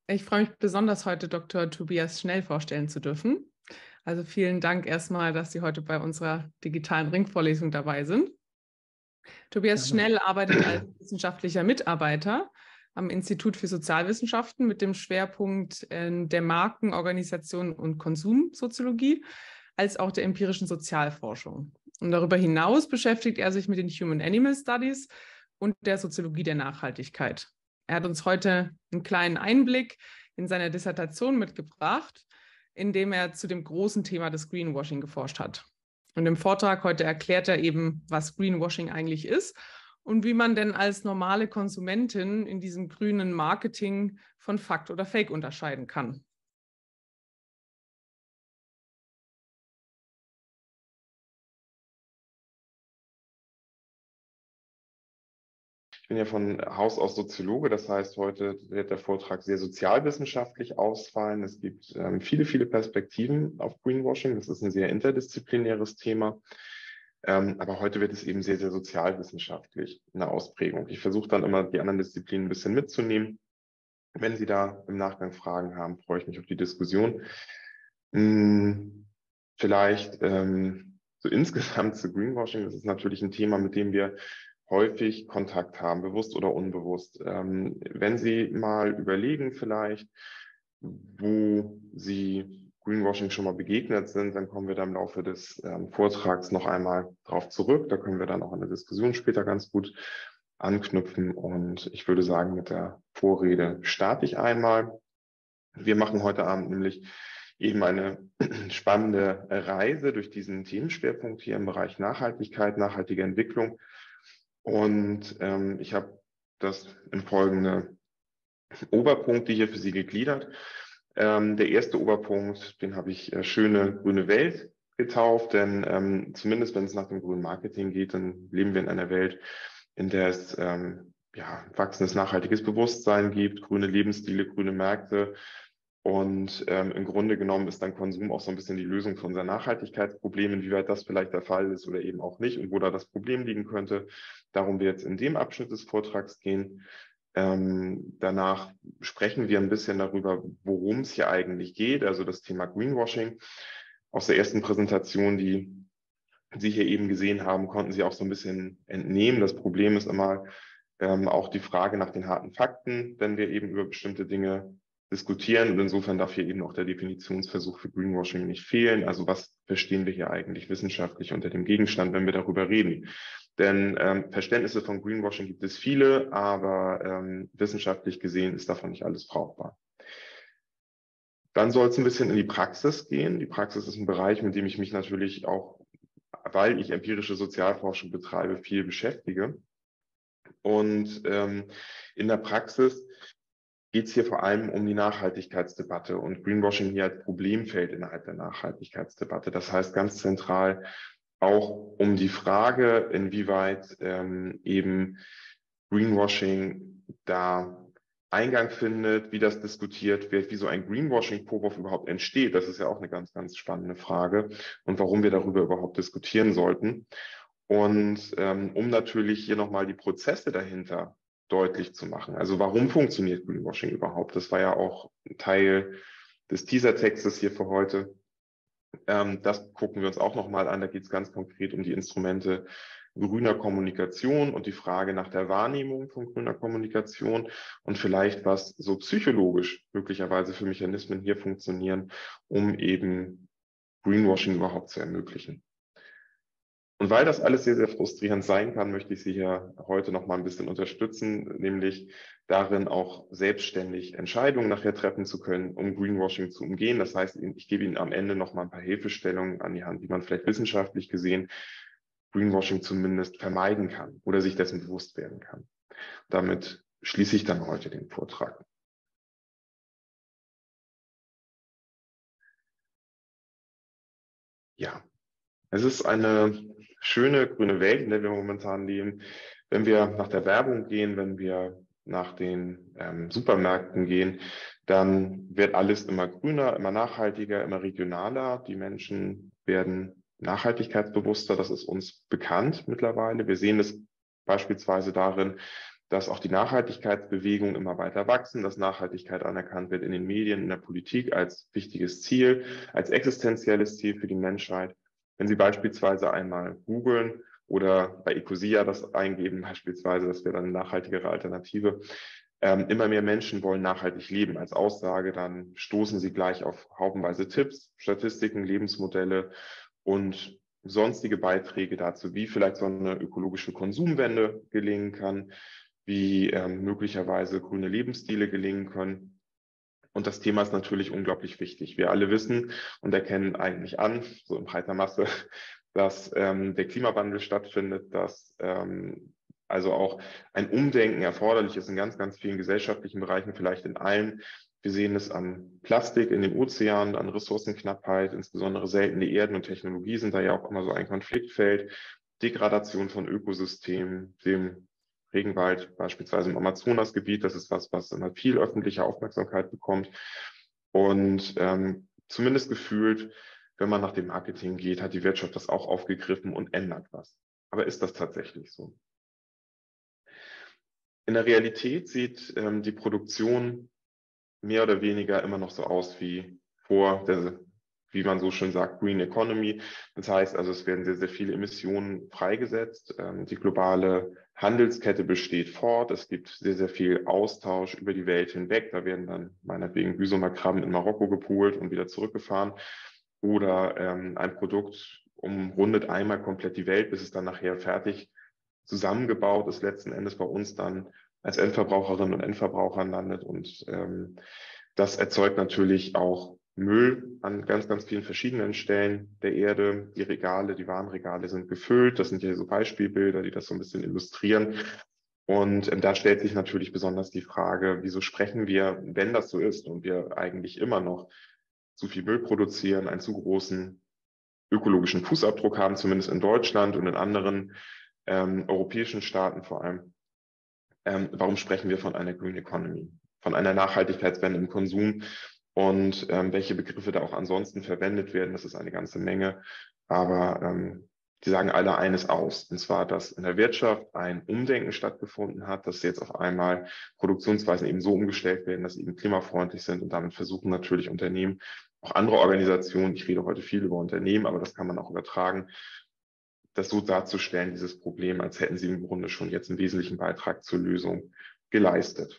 Ich freue mich besonders, heute Dr. Tobias Schnell vorstellen zu dürfen. Also vielen Dank erstmal, dass Sie heute bei unserer digitalen Ringvorlesung dabei sind. Tobias Gerne. Schnell arbeitet als wissenschaftlicher Mitarbeiter am Institut für Sozialwissenschaften mit dem Schwerpunkt der Marken-, Organisation und Konsumsoziologie als auch der empirischen Sozialforschung. Und darüber hinaus beschäftigt er sich mit den Human-Animal Studies und der Soziologie der Nachhaltigkeit. Er hat uns heute einen kleinen Einblick in seine Dissertation mitgebracht, in dem er zu dem großen Thema des Greenwashing geforscht hat. Und im Vortrag heute erklärt er eben, was Greenwashing eigentlich ist und wie man denn als normale Konsumentin in diesem grünen Marketing von Fakt oder Fake unterscheiden kann. Ich bin ja von Haus aus Soziologe, das heißt, heute wird der Vortrag sehr sozialwissenschaftlich ausfallen. Es gibt viele Perspektiven auf Greenwashing. Das ist ein sehr interdisziplinäres Thema. Aber heute wird es eben sehr sozialwissenschaftlich in der Ausprägung. Ich versuche dann immer, die anderen Disziplinen ein bisschen mitzunehmen. Wenn Sie da im Nachgang Fragen haben, freue ich mich auf die Diskussion. Vielleicht so insgesamt zu Greenwashing. Das ist natürlich ein Thema, mit dem wir häufig Kontakt haben, bewusst oder unbewusst. Wenn Sie mal überlegen vielleicht, wo Sie Greenwashing schon mal begegnet sind, dann kommen wir da im Laufe des Vortrags noch einmal drauf zurück. Da können wir dann auch in der Diskussion später ganz gut anknüpfen. Und ich würde sagen, mit der Vorrede starte ich einmal. Wir machen heute Abend nämlich eben eine spannende Reise durch diesen Themenschwerpunkt hier im Bereich Nachhaltigkeit, nachhaltige Entwicklung. Und ich habe das in folgende Oberpunkte hier für Sie gegliedert. Der erste Oberpunkt, den habe ich schöne grüne Welt getauft, denn zumindest wenn es nach dem grünen Marketing geht, dann leben wir in einer Welt, in der es wachsendes nachhaltiges Bewusstsein gibt, grüne Lebensstile, grüne Märkte. Und im Grunde genommen ist dann Konsum auch so ein bisschen die Lösung für unser Nachhaltigkeitsproblem, inwieweit das vielleicht der Fall ist oder eben auch nicht und wo da das Problem liegen könnte. Darum wir jetzt in dem Abschnitt des Vortrags gehen. Danach sprechen wir ein bisschen darüber, worum es hier eigentlich geht, also das Thema Greenwashing. Aus der ersten Präsentation, die Sie hier eben gesehen haben, konnten Sie auch so ein bisschen entnehmen. Das Problem ist immer auch die Frage nach den harten Fakten, wenn wir eben über bestimmte Dinge diskutieren. Und insofern darf hier eben auch der Definitionsversuch für Greenwashing nicht fehlen. Also was verstehen wir hier eigentlich wissenschaftlich unter dem Gegenstand, wenn wir darüber reden? Denn Verständnisse von Greenwashing gibt es viele, aber wissenschaftlich gesehen ist davon nicht alles brauchbar. Dann soll es ein bisschen in die Praxis gehen. Die Praxis ist ein Bereich, mit dem ich mich natürlich auch, weil ich empirische Sozialforschung betreibe, viel beschäftige. Und in der Praxis geht es hier vor allem um die Nachhaltigkeitsdebatte und Greenwashing hier als Problemfeld innerhalb der Nachhaltigkeitsdebatte. Das heißt ganz zentral auch um die Frage, inwieweit eben Greenwashing da Eingang findet, wie das diskutiert wird, wie so ein Greenwashing-Vorwurf überhaupt entsteht. Das ist ja auch eine ganz spannende Frage und warum wir darüber überhaupt diskutieren sollten. Und um natürlich hier nochmal die Prozesse dahinter deutlich zu machen. Also warum funktioniert Greenwashing überhaupt? Das war ja auch Teil des Teasertextes hier für heute. Das gucken wir uns auch nochmal an. Da geht es ganz konkret um die Instrumente grüner Kommunikation und die Frage nach der Wahrnehmung von grüner Kommunikation und vielleicht was so psychologisch möglicherweise für Mechanismen hier funktionieren, um eben Greenwashing überhaupt zu ermöglichen. Und weil das alles sehr frustrierend sein kann, möchte ich Sie hier heute noch mal ein bisschen unterstützen, nämlich darin auch selbstständig Entscheidungen nachher treffen zu können, um Greenwashing zu umgehen. Das heißt, ich gebe Ihnen am Ende noch mal ein paar Hilfestellungen an die Hand, wie man vielleicht wissenschaftlich gesehen Greenwashing zumindest vermeiden kann oder sich dessen bewusst werden kann. Damit schließe ich dann heute den Vortrag. Ja, es ist eine schöne grüne Welt, in der wir momentan leben. Wenn wir nach der Werbung gehen, wenn wir nach den Supermärkten gehen, dann wird alles immer grüner, immer nachhaltiger, immer regionaler. Die Menschen werden nachhaltigkeitsbewusster. Das ist uns bekannt mittlerweile. Wir sehen es beispielsweise darin, dass auch die Nachhaltigkeitsbewegungen immer weiter wachsen, dass Nachhaltigkeit anerkannt wird in den Medien, in der Politik als wichtiges Ziel, als existenzielles Ziel für die Menschheit. Wenn Sie beispielsweise einmal googeln oder bei Ecosia das eingeben, beispielsweise, das wäre dann eine nachhaltigere Alternative, immer mehr Menschen wollen nachhaltig leben als Aussage, dann stoßen Sie gleich auf haufenweise Tipps, Statistiken, Lebensmodelle und sonstige Beiträge dazu, wie vielleicht so eine ökologische Konsumwende gelingen kann, wie möglicherweise grüne Lebensstile gelingen können. Und das Thema ist natürlich unglaublich wichtig. Wir alle wissen und erkennen eigentlich an, so in breiter Masse, dass der Klimawandel stattfindet, dass also auch ein Umdenken erforderlich ist in ganz, ganz vielen gesellschaftlichen Bereichen, vielleicht in allen. Wir sehen es am Plastik in den Ozeanen, an Ressourcenknappheit, insbesondere seltene Erden und Technologie sind da ja auch immer so ein Konfliktfeld. Degradation von Ökosystemen, dem Regenwald beispielsweise im Amazonasgebiet, das ist was immer viel öffentliche Aufmerksamkeit bekommt. Und zumindest gefühlt, wenn man nach dem Marketing geht, hat die Wirtschaft das auch aufgegriffen und ändert was. Aber ist das tatsächlich so? In der Realität sieht die Produktion mehr oder weniger immer noch so aus wie vor der, wie man so schön sagt, Green Economy. Das heißt also, es werden sehr, sehr viele Emissionen freigesetzt. Die globale Handelskette besteht fort. Es gibt sehr, sehr viel Austausch über die Welt hinweg. Da werden dann meinetwegen Büsumer-Krabben in Marokko gepoolt und wieder zurückgefahren. Oder ein Produkt umrundet einmal komplett die Welt, bis es dann nachher fertig zusammengebaut ist, letzten Endes bei uns dann als Endverbraucherinnen und Endverbrauchern landet. Und das erzeugt natürlich auch Müll an ganz, ganz vielen verschiedenen Stellen der Erde. Die Regale, die Warenregale sind gefüllt. Das sind ja so Beispielbilder, die das so ein bisschen illustrieren. Und da stellt sich natürlich besonders die Frage, wieso sprechen wir, wenn das so ist und wir eigentlich immer noch zu viel Müll produzieren, einen zu großen ökologischen Fußabdruck haben, zumindest in Deutschland und in anderen europäischen Staaten vor allem. Warum sprechen wir von einer Green Economy, von einer Nachhaltigkeitswende im Konsum und welche Begriffe da auch ansonsten verwendet werden? Das ist eine ganze Menge, aber die sagen alle eines aus, und zwar, dass in der Wirtschaft ein Umdenken stattgefunden hat, dass jetzt auf einmal Produktionsweisen eben so umgestellt werden, dass sie eben klimafreundlich sind, und damit versuchen natürlich Unternehmen, auch andere Organisationen, ich rede heute viel über Unternehmen, aber das kann man auch übertragen, das so darzustellen, dieses Problem, als hätten sie im Grunde schon jetzt einen wesentlichen Beitrag zur Lösung geleistet.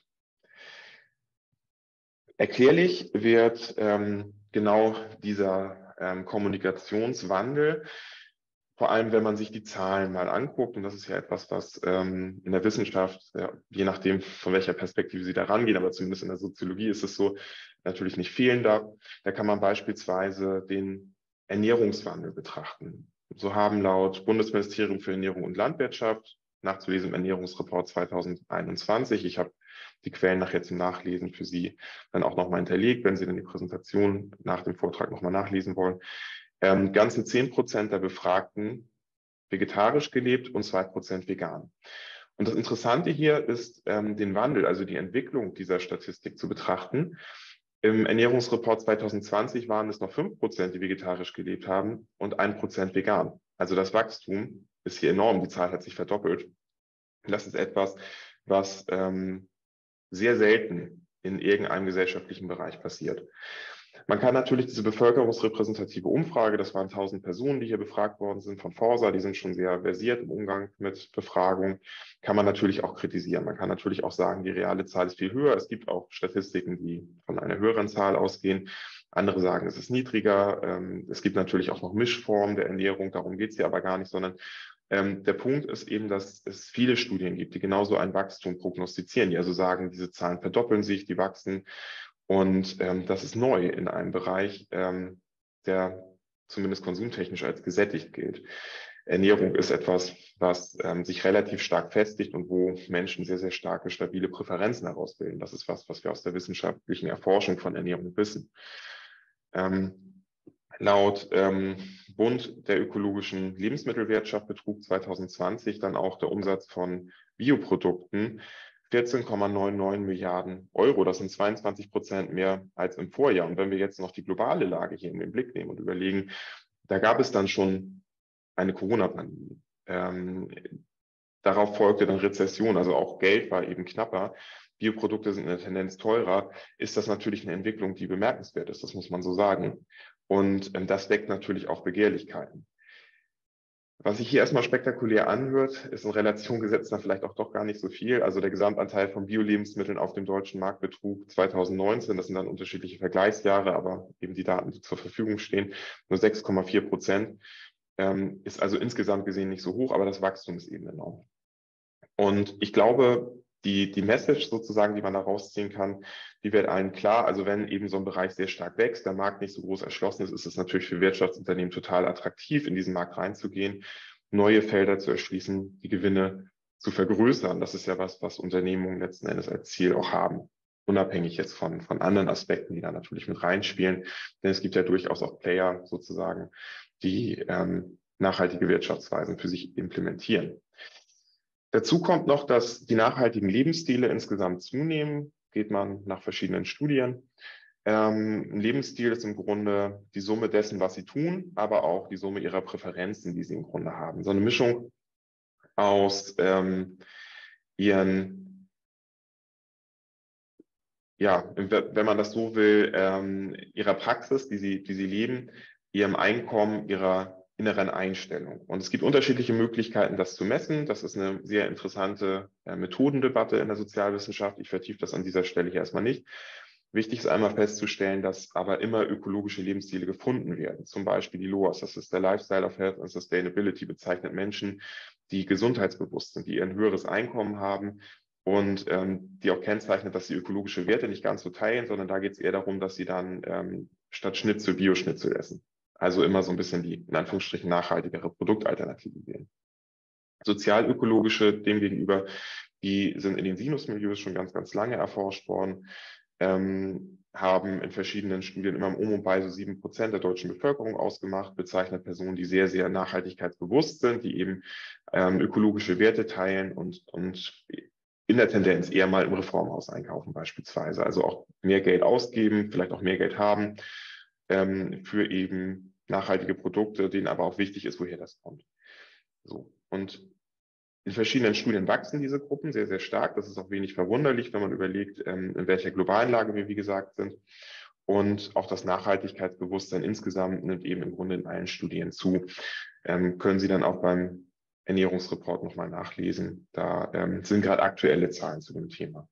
Erklärlich wird genau dieser Kommunikationswandel, vor allem wenn man sich die Zahlen mal anguckt, und das ist ja etwas, was in der Wissenschaft, je nachdem von welcher Perspektive Sie da rangehen, aber zumindest in der Soziologie ist es so, natürlich nicht fehlen darf. Da kann man beispielsweise den Ernährungswandel betrachten. So haben laut Bundesministerium für Ernährung und Landwirtschaft, nachzulesen im Ernährungsreport 2021, ich habe die Quellen nachher zum Nachlesen für Sie dann auch nochmal hinterlegt, wenn Sie dann die Präsentation nach dem Vortrag nochmal nachlesen wollen, ganzen 10% der Befragten vegetarisch gelebt und 2% vegan. Und das Interessante hier ist, den Wandel, also die Entwicklung dieser Statistik zu betrachten. Im Ernährungsreport 2020 waren es noch 5%, die vegetarisch gelebt haben, und 1% vegan. Also das Wachstum ist hier enorm, die Zahl hat sich verdoppelt. Und das ist etwas, was sehr selten in irgendeinem gesellschaftlichen Bereich passiert. Man kann natürlich diese bevölkerungsrepräsentative Umfrage, das waren 1000 Personen, die hier befragt worden sind von Forsa, die sind schon sehr versiert im Umgang mit Befragung, kann man natürlich auch kritisieren. Man kann natürlich auch sagen, die reale Zahl ist viel höher. Es gibt auch Statistiken, die von einer höheren Zahl ausgehen. Andere sagen, es ist niedriger. Es gibt natürlich auch noch Mischformen der Ernährung, darum geht es hier aber gar nicht, sondern der Punkt ist eben, dass es viele Studien gibt, die genauso ein Wachstum prognostizieren, die also sagen, diese Zahlen verdoppeln sich, die wachsen. Und das ist neu in einem Bereich, der zumindest konsumtechnisch als gesättigt gilt. Ernährung ist etwas, was sich relativ stark festigt und wo Menschen sehr, sehr starke, stabile Präferenzen herausbilden. Das ist was wir aus der wissenschaftlichen Erforschung von Ernährung wissen. Laut Bund der ökologischen Lebensmittelwirtschaft betrug 2020 dann auch der Umsatz von Bioprodukten 14,99 Milliarden Euro. Das sind 22% mehr als im Vorjahr. Und wenn wir jetzt noch die globale Lage hier in den Blick nehmen und überlegen, da gab es dann schon eine Corona-Pandemie. darauf folgte dann Rezession, also auch Geld war eben knapper. Bioprodukte sind in der Tendenz teurer, ist das natürlich eine Entwicklung, die bemerkenswert ist, das muss man so sagen. Und das weckt natürlich auch Begehrlichkeiten. Was sich hier erstmal spektakulär anhört, ist in Relation gesetzt dann vielleicht auch doch gar nicht so viel. Also der Gesamtanteil von Bio-Lebensmitteln auf dem deutschen Markt betrug 2019, das sind dann unterschiedliche Vergleichsjahre, aber eben die Daten, die zur Verfügung stehen, nur 6,4%. Ist also insgesamt gesehen nicht so hoch, aber das Wachstum ist eben enorm. Und ich glaube, die Message sozusagen, die man da rausziehen kann, die wird allen klar. Also wenn eben so ein Bereich sehr stark wächst, der Markt nicht so groß erschlossen ist, ist es natürlich für Wirtschaftsunternehmen total attraktiv, in diesen Markt reinzugehen, neue Felder zu erschließen, die Gewinne zu vergrößern. Das ist ja was Unternehmungen letzten Endes als Ziel auch haben. Unabhängig jetzt von anderen Aspekten, die da natürlich mit reinspielen. Denn es gibt ja durchaus auch Player sozusagen, die nachhaltige Wirtschaftsweisen für sich implementieren. Dazu kommt noch, dass die nachhaltigen Lebensstile insgesamt zunehmen, geht man nach verschiedenen Studien. Ein Lebensstil ist im Grunde die Summe dessen, was sie tun, aber auch die Summe ihrer Präferenzen, die sie im Grunde haben. So eine Mischung aus ihren, ja, wenn man das so will, ihrer Praxis, die sie leben, ihrem Einkommen, ihrer inneren Einstellung. Und es gibt unterschiedliche Möglichkeiten, das zu messen. Das ist eine sehr interessante Methodendebatte in der Sozialwissenschaft. Ich vertiefe das an dieser Stelle hier erstmal nicht. Wichtig ist einmal festzustellen, dass aber immer ökologische Lebensstile gefunden werden. Zum Beispiel die LOAS, das ist der Lifestyle of Health and Sustainability, bezeichnet Menschen, die gesundheitsbewusst sind, die ein höheres Einkommen haben und die auch kennzeichnet, dass sie ökologische Werte nicht ganz so teilen, sondern da geht es eher darum, dass sie dann statt Schnitzel Bioschnitzel essen. Also immer so ein bisschen die, in Anführungsstrichen, nachhaltigere Produktalternativen wählen. Sozialökologische demgegenüber, die sind in den Sinusmilieus schon ganz lange erforscht worden, haben in verschiedenen Studien immer um und bei so 7% der deutschen Bevölkerung ausgemacht, bezeichnet Personen, die sehr nachhaltigkeitsbewusst sind, die eben ökologische Werte teilen und in der Tendenz eher mal im Reformhaus einkaufen beispielsweise. Also auch mehr Geld ausgeben, vielleicht auch mehr Geld haben, für eben nachhaltige Produkte, denen aber auch wichtig ist, woher das kommt. So. Und in verschiedenen Studien wachsen diese Gruppen sehr stark. Das ist auch wenig verwunderlich, wenn man überlegt, in welcher globalen Lage wir, wie gesagt, sind. Und auch das Nachhaltigkeitsbewusstsein insgesamt nimmt eben im Grunde in allen Studien zu. Können Sie dann auch beim Ernährungsreport nochmal nachlesen. Da sind gerade aktuelle Zahlen zu dem Thema.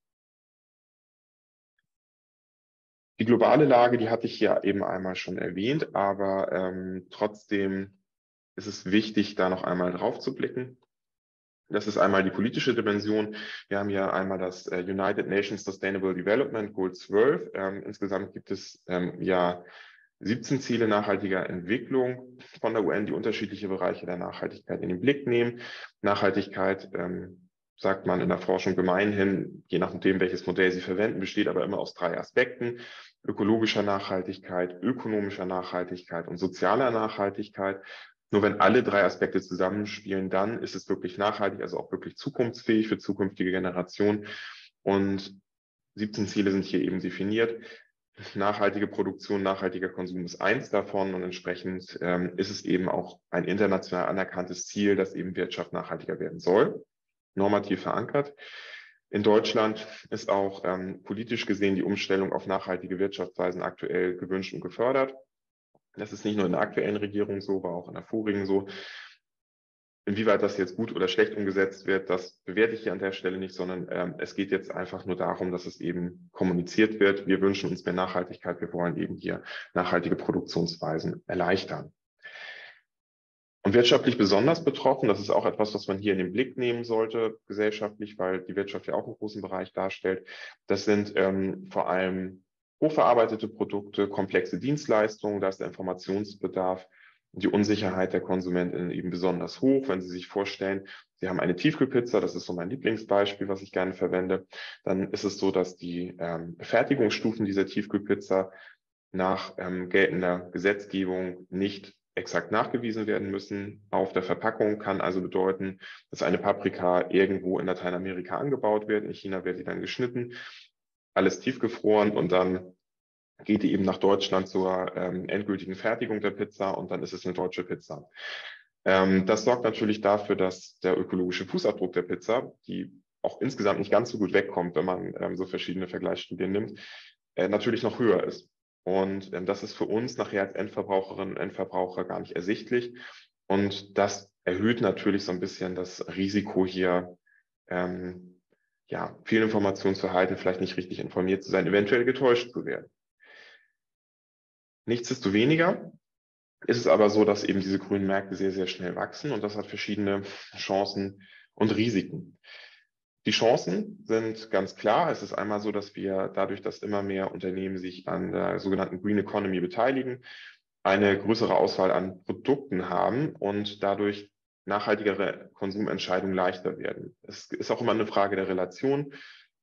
Die globale Lage, die hatte ich ja eben einmal schon erwähnt, aber trotzdem ist es wichtig, da noch einmal drauf zu blicken. Das ist einmal die politische Dimension. Wir haben ja einmal das United Nations Sustainable Development Goal 12. Insgesamt gibt es ja 17 Ziele nachhaltiger Entwicklung von der UN, die unterschiedliche Bereiche der Nachhaltigkeit in den Blick nehmen. Nachhaltigkeit sagt man in der Forschung gemeinhin, je nachdem, welches Modell Sie verwenden, besteht aber immer aus 3 Aspekten: ökologischer Nachhaltigkeit, ökonomischer Nachhaltigkeit und sozialer Nachhaltigkeit. Nur wenn alle 3 Aspekte zusammenspielen, dann ist es wirklich nachhaltig, also auch wirklich zukunftsfähig für zukünftige Generationen. Und 17 Ziele sind hier eben definiert. Nachhaltige Produktion, nachhaltiger Konsum ist eins davon und entsprechend ist es eben auch ein international anerkanntes Ziel, dass eben Wirtschaft nachhaltiger werden soll, normativ verankert. In Deutschland ist auch politisch gesehen die Umstellung auf nachhaltige Wirtschaftsweisen aktuell gewünscht und gefördert. Das ist nicht nur in der aktuellen Regierung so, war auch in der vorigen so. Inwieweit das jetzt gut oder schlecht umgesetzt wird, das bewerte ich hier an der Stelle nicht, sondern es geht jetzt einfach nur darum, dass es eben kommuniziert wird. Wir wünschen uns mehr Nachhaltigkeit, wir wollen eben hier nachhaltige Produktionsweisen erleichtern. Und wirtschaftlich besonders betroffen, das ist auch etwas, was man hier in den Blick nehmen sollte, gesellschaftlich, weil die Wirtschaft ja auch einen großen Bereich darstellt. Das sind vor allem hochverarbeitete Produkte, komplexe Dienstleistungen, da ist der Informationsbedarf und die Unsicherheit der KonsumentInnen eben besonders hoch. Wenn Sie sich vorstellen, Sie haben eine Tiefkühlpizza, das ist so mein Lieblingsbeispiel, was ich gerne verwende, dann ist es so, dass die Fertigungsstufen dieser Tiefkühlpizza nach geltender Gesetzgebung nicht exakt nachgewiesen werden müssen. Auf der Verpackung kann also bedeuten, dass eine Paprika irgendwo in Lateinamerika angebaut wird. In China wird die dann geschnitten, alles tiefgefroren und dann geht die eben nach Deutschland zur endgültigen Fertigung der Pizza und dann ist es eine deutsche Pizza. Das sorgt natürlich dafür, dass der ökologische Fußabdruck der Pizza, die auch insgesamt nicht ganz so gut wegkommt, wenn man so verschiedene Vergleichsstudien nimmt, natürlich noch höher ist. Und das ist für uns nachher als Endverbraucherinnen und Endverbraucher gar nicht ersichtlich. Und das erhöht natürlich so ein bisschen das Risiko hier, ja, Fehlinformationen zu erhalten, vielleicht nicht richtig informiert zu sein, eventuell getäuscht zu werden. Nichtsdestoweniger ist es aber so, dass eben diese grünen Märkte sehr, sehr schnell wachsen und das hat verschiedene Chancen und Risiken. Die Chancen sind ganz klar. Es ist einmal so, dass wir dadurch, dass immer mehr Unternehmen sich an der sogenannten Green Economy beteiligen, eine größere Auswahl an Produkten haben und dadurch nachhaltigere Konsumentscheidungen leichter werden. Es ist auch immer eine Frage der Relation.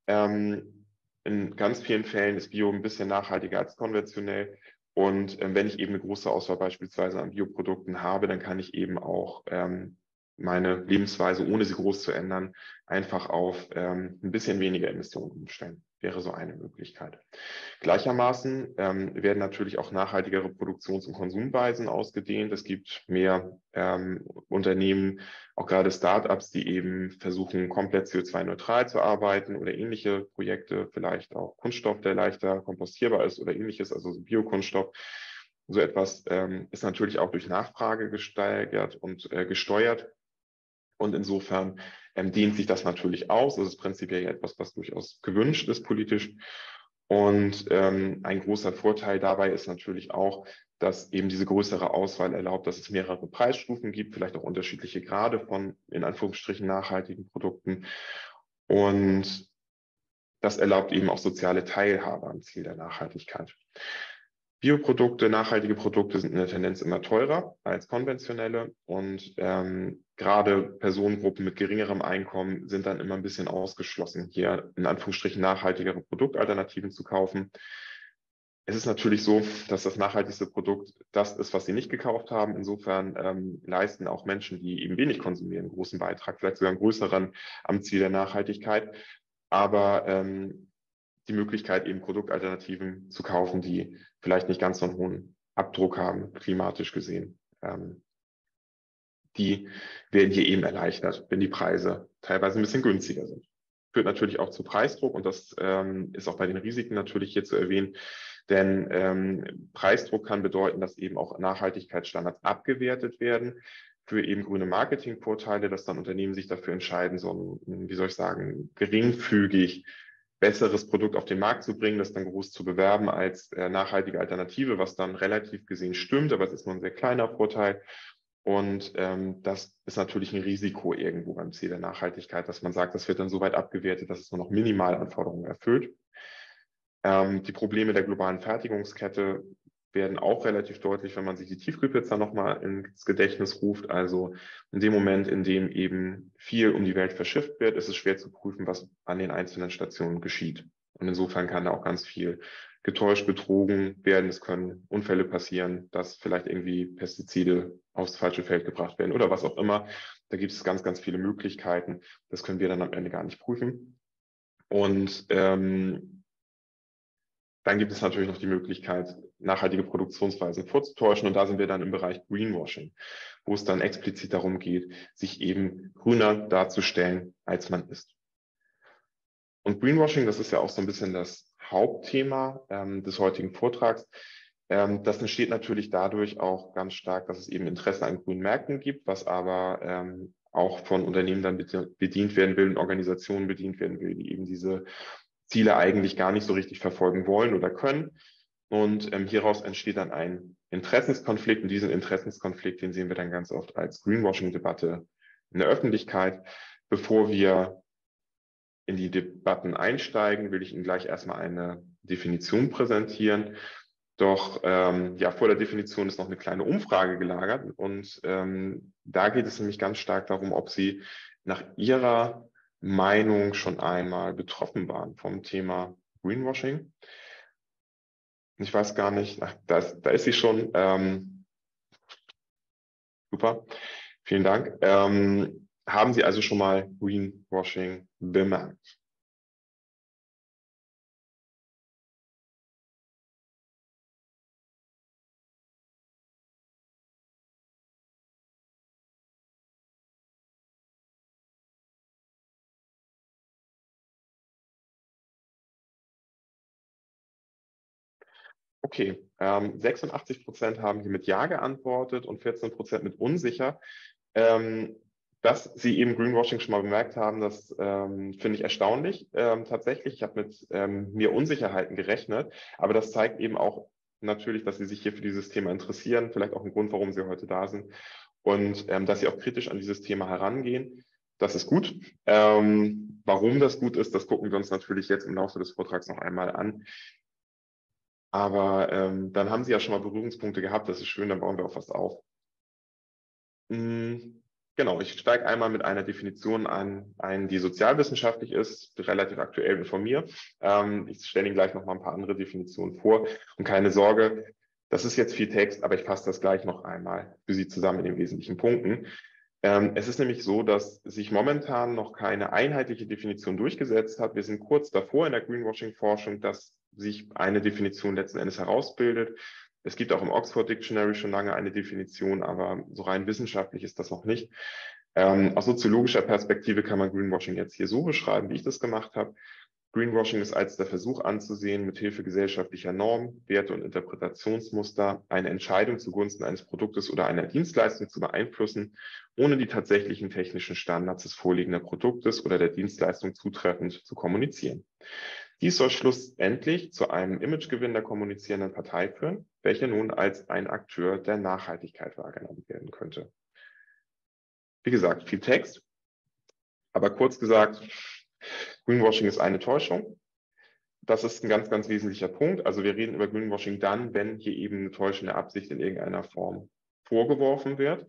In ganz vielen Fällen ist Bio ein bisschen nachhaltiger als konventionell. Und wenn ich eben eine große Auswahl beispielsweise an Bioprodukten habe, dann kann ich eben auch meine Lebensweise, ohne sie groß zu ändern, einfach auf ein bisschen weniger Emissionen umstellen. Wäre so eine Möglichkeit. Gleichermaßen werden natürlich auch nachhaltigere Produktions- und Konsumweisen ausgedehnt. Es gibt mehr Unternehmen, auch gerade Startups, die eben versuchen, komplett CO2-neutral zu arbeiten oder ähnliche Projekte, vielleicht auch Kunststoff, der leichter kompostierbar ist oder ähnliches, also so Biokunststoff. So etwas ist natürlich auch durch Nachfrage gesteigert und gesteuert. Und insofern dehnt sich das natürlich aus. Das ist prinzipiell etwas, was durchaus gewünscht ist politisch. Und ein großer Vorteil dabei ist natürlich auch, dass eben diese größere Auswahl erlaubt, dass es mehrere Preisstufen gibt, vielleicht auch unterschiedliche Grade von, in Anführungsstrichen, nachhaltigen Produkten. Und das erlaubt eben auch soziale Teilhabe am Ziel der Nachhaltigkeit. Bioprodukte, nachhaltige Produkte sind in der Tendenz immer teurer als konventionelle und gerade Personengruppen mit geringerem Einkommen sind dann immer ein bisschen ausgeschlossen, hier in Anführungsstrichen nachhaltigere Produktalternativen zu kaufen. Es ist natürlich so, dass das nachhaltigste Produkt das ist, was sie nicht gekauft haben. Insofern leisten auch Menschen, die eben wenig konsumieren, einen großen Beitrag, vielleicht sogar einen größeren am Ziel der Nachhaltigkeit. Aber die Möglichkeit, eben Produktalternativen zu kaufen, die vielleicht nicht ganz so einen hohen Abdruck haben, klimatisch gesehen. Die werden hier eben erleichtert, wenn die Preise teilweise ein bisschen günstiger sind. Führt natürlich auch zu Preisdruck und das ist auch bei den Risiken natürlich hier zu erwähnen, denn Preisdruck kann bedeuten, dass eben auch Nachhaltigkeitsstandards abgewertet werden für eben grüne Marketingvorteile, dass dann Unternehmen sich dafür entscheiden, so ein, wie soll ich sagen, geringfügig besseres Produkt auf den Markt zu bringen, das dann groß zu bewerben als nachhaltige Alternative, was dann relativ gesehen stimmt, aber es ist nur ein sehr kleiner Vorteil. Und das ist natürlich ein Risiko irgendwo beim Ziel der Nachhaltigkeit, dass man sagt, das wird dann so weit abgewertet, dass es nur noch Minimalanforderungen erfüllt. Die Probleme der globalen Fertigungskette werden auch relativ deutlich, wenn man sich die Tiefkühlpizza nochmal ins Gedächtnis ruft. Also in dem Moment, in dem eben viel um die Welt verschifft wird, ist es schwer zu prüfen, was an den einzelnen Stationen geschieht. Und insofern kann da auch ganz viel getäuscht, betrogen werden. Es können Unfälle passieren, dass vielleicht irgendwie Pestizide aufs falsche Feld gebracht werden oder was auch immer. Da gibt es ganz, ganz viele Möglichkeiten. Das können wir dann am Ende gar nicht prüfen. Und dann gibt es natürlich noch die Möglichkeit, nachhaltige Produktionsweisen vorzutäuschen. Und da sind wir dann im Bereich Greenwashing, wo es dann explizit darum geht, sich eben grüner darzustellen, als man ist. Und Greenwashing, das ist ja auch so ein bisschen das Hauptthema des heutigen Vortrags. Das entsteht natürlich dadurch auch ganz stark, dass es eben Interesse an grünen Märkten gibt, was aber auch von Unternehmen dann bedient werden will und Organisationen bedient werden will, die eben diese Ziele eigentlich gar nicht so richtig verfolgen wollen oder können. Und hieraus entsteht dann ein Interessenskonflikt. Und diesen Interessenskonflikt, den sehen wir dann ganz oft als Greenwashing-Debatte in der Öffentlichkeit. Bevor wir in die Debatten einsteigen, will ich Ihnen gleich erstmal eine Definition präsentieren. Doch ja, vor der Definition ist noch eine kleine Umfrage gelagert. Und da geht es nämlich ganz stark darum, ob Sie nach Ihrer Meinung schon einmal betroffen waren vom Thema Greenwashing. Ich weiß gar nicht, ach, da ist sie schon. Super, vielen Dank. Haben Sie also schon mal Greenwashing bemerkt? Okay, 86% haben hier mit Ja geantwortet und 14% mit unsicher. Dass Sie eben Greenwashing schon mal bemerkt haben, das finde ich erstaunlich. Tatsächlich, ich habe mit mir Unsicherheiten gerechnet, aber das zeigt eben auch natürlich, dass Sie sich hier für dieses Thema interessieren, vielleicht auch ein Grund, warum Sie heute da sind und dass Sie auch kritisch an dieses Thema herangehen. Das ist gut. Warum das gut ist, das gucken wir uns natürlich jetzt im Laufe des Vortrags noch einmal an. Aber dann haben Sie ja schon mal Berührungspunkte gehabt, das ist schön, dann bauen wir auch was auf. Genau, ich steige einmal mit einer Definition ein, die sozialwissenschaftlich ist, relativ aktuell von mir. Ich stelle Ihnen gleich noch mal ein paar andere Definitionen vor. Und keine Sorge, das ist jetzt viel Text, aber ich fasse das gleich noch einmal für Sie zusammen in den wesentlichen Punkten. Es ist nämlich so, dass sich momentan noch keine einheitliche Definition durchgesetzt hat. Wir sind kurz davor in der Greenwashing-Forschung, dass sich eine Definition letzten Endes herausbildet. Es gibt auch im Oxford Dictionary schon lange eine Definition, aber so rein wissenschaftlich ist das noch nicht. Aus soziologischer Perspektive kann man Greenwashing jetzt hier so beschreiben, wie ich das gemacht habe. Greenwashing ist als der Versuch anzusehen, mithilfe gesellschaftlicher Normen, Werte und Interpretationsmuster eine Entscheidung zugunsten eines Produktes oder einer Dienstleistung zu beeinflussen, ohne die tatsächlichen technischen Standards des vorliegenden Produktes oder der Dienstleistung zutreffend zu kommunizieren. Dies soll schlussendlich zu einem Imagegewinn der kommunizierenden Partei führen, welcher nun als ein Akteur der Nachhaltigkeit wahrgenommen werden könnte. Wie gesagt, viel Text, aber kurz gesagt, Greenwashing ist eine Täuschung. Das ist ein ganz, ganz wesentlicher Punkt. Also wir reden über Greenwashing dann, wenn hier eben eine täuschende Absicht in irgendeiner Form vorgeworfen wird.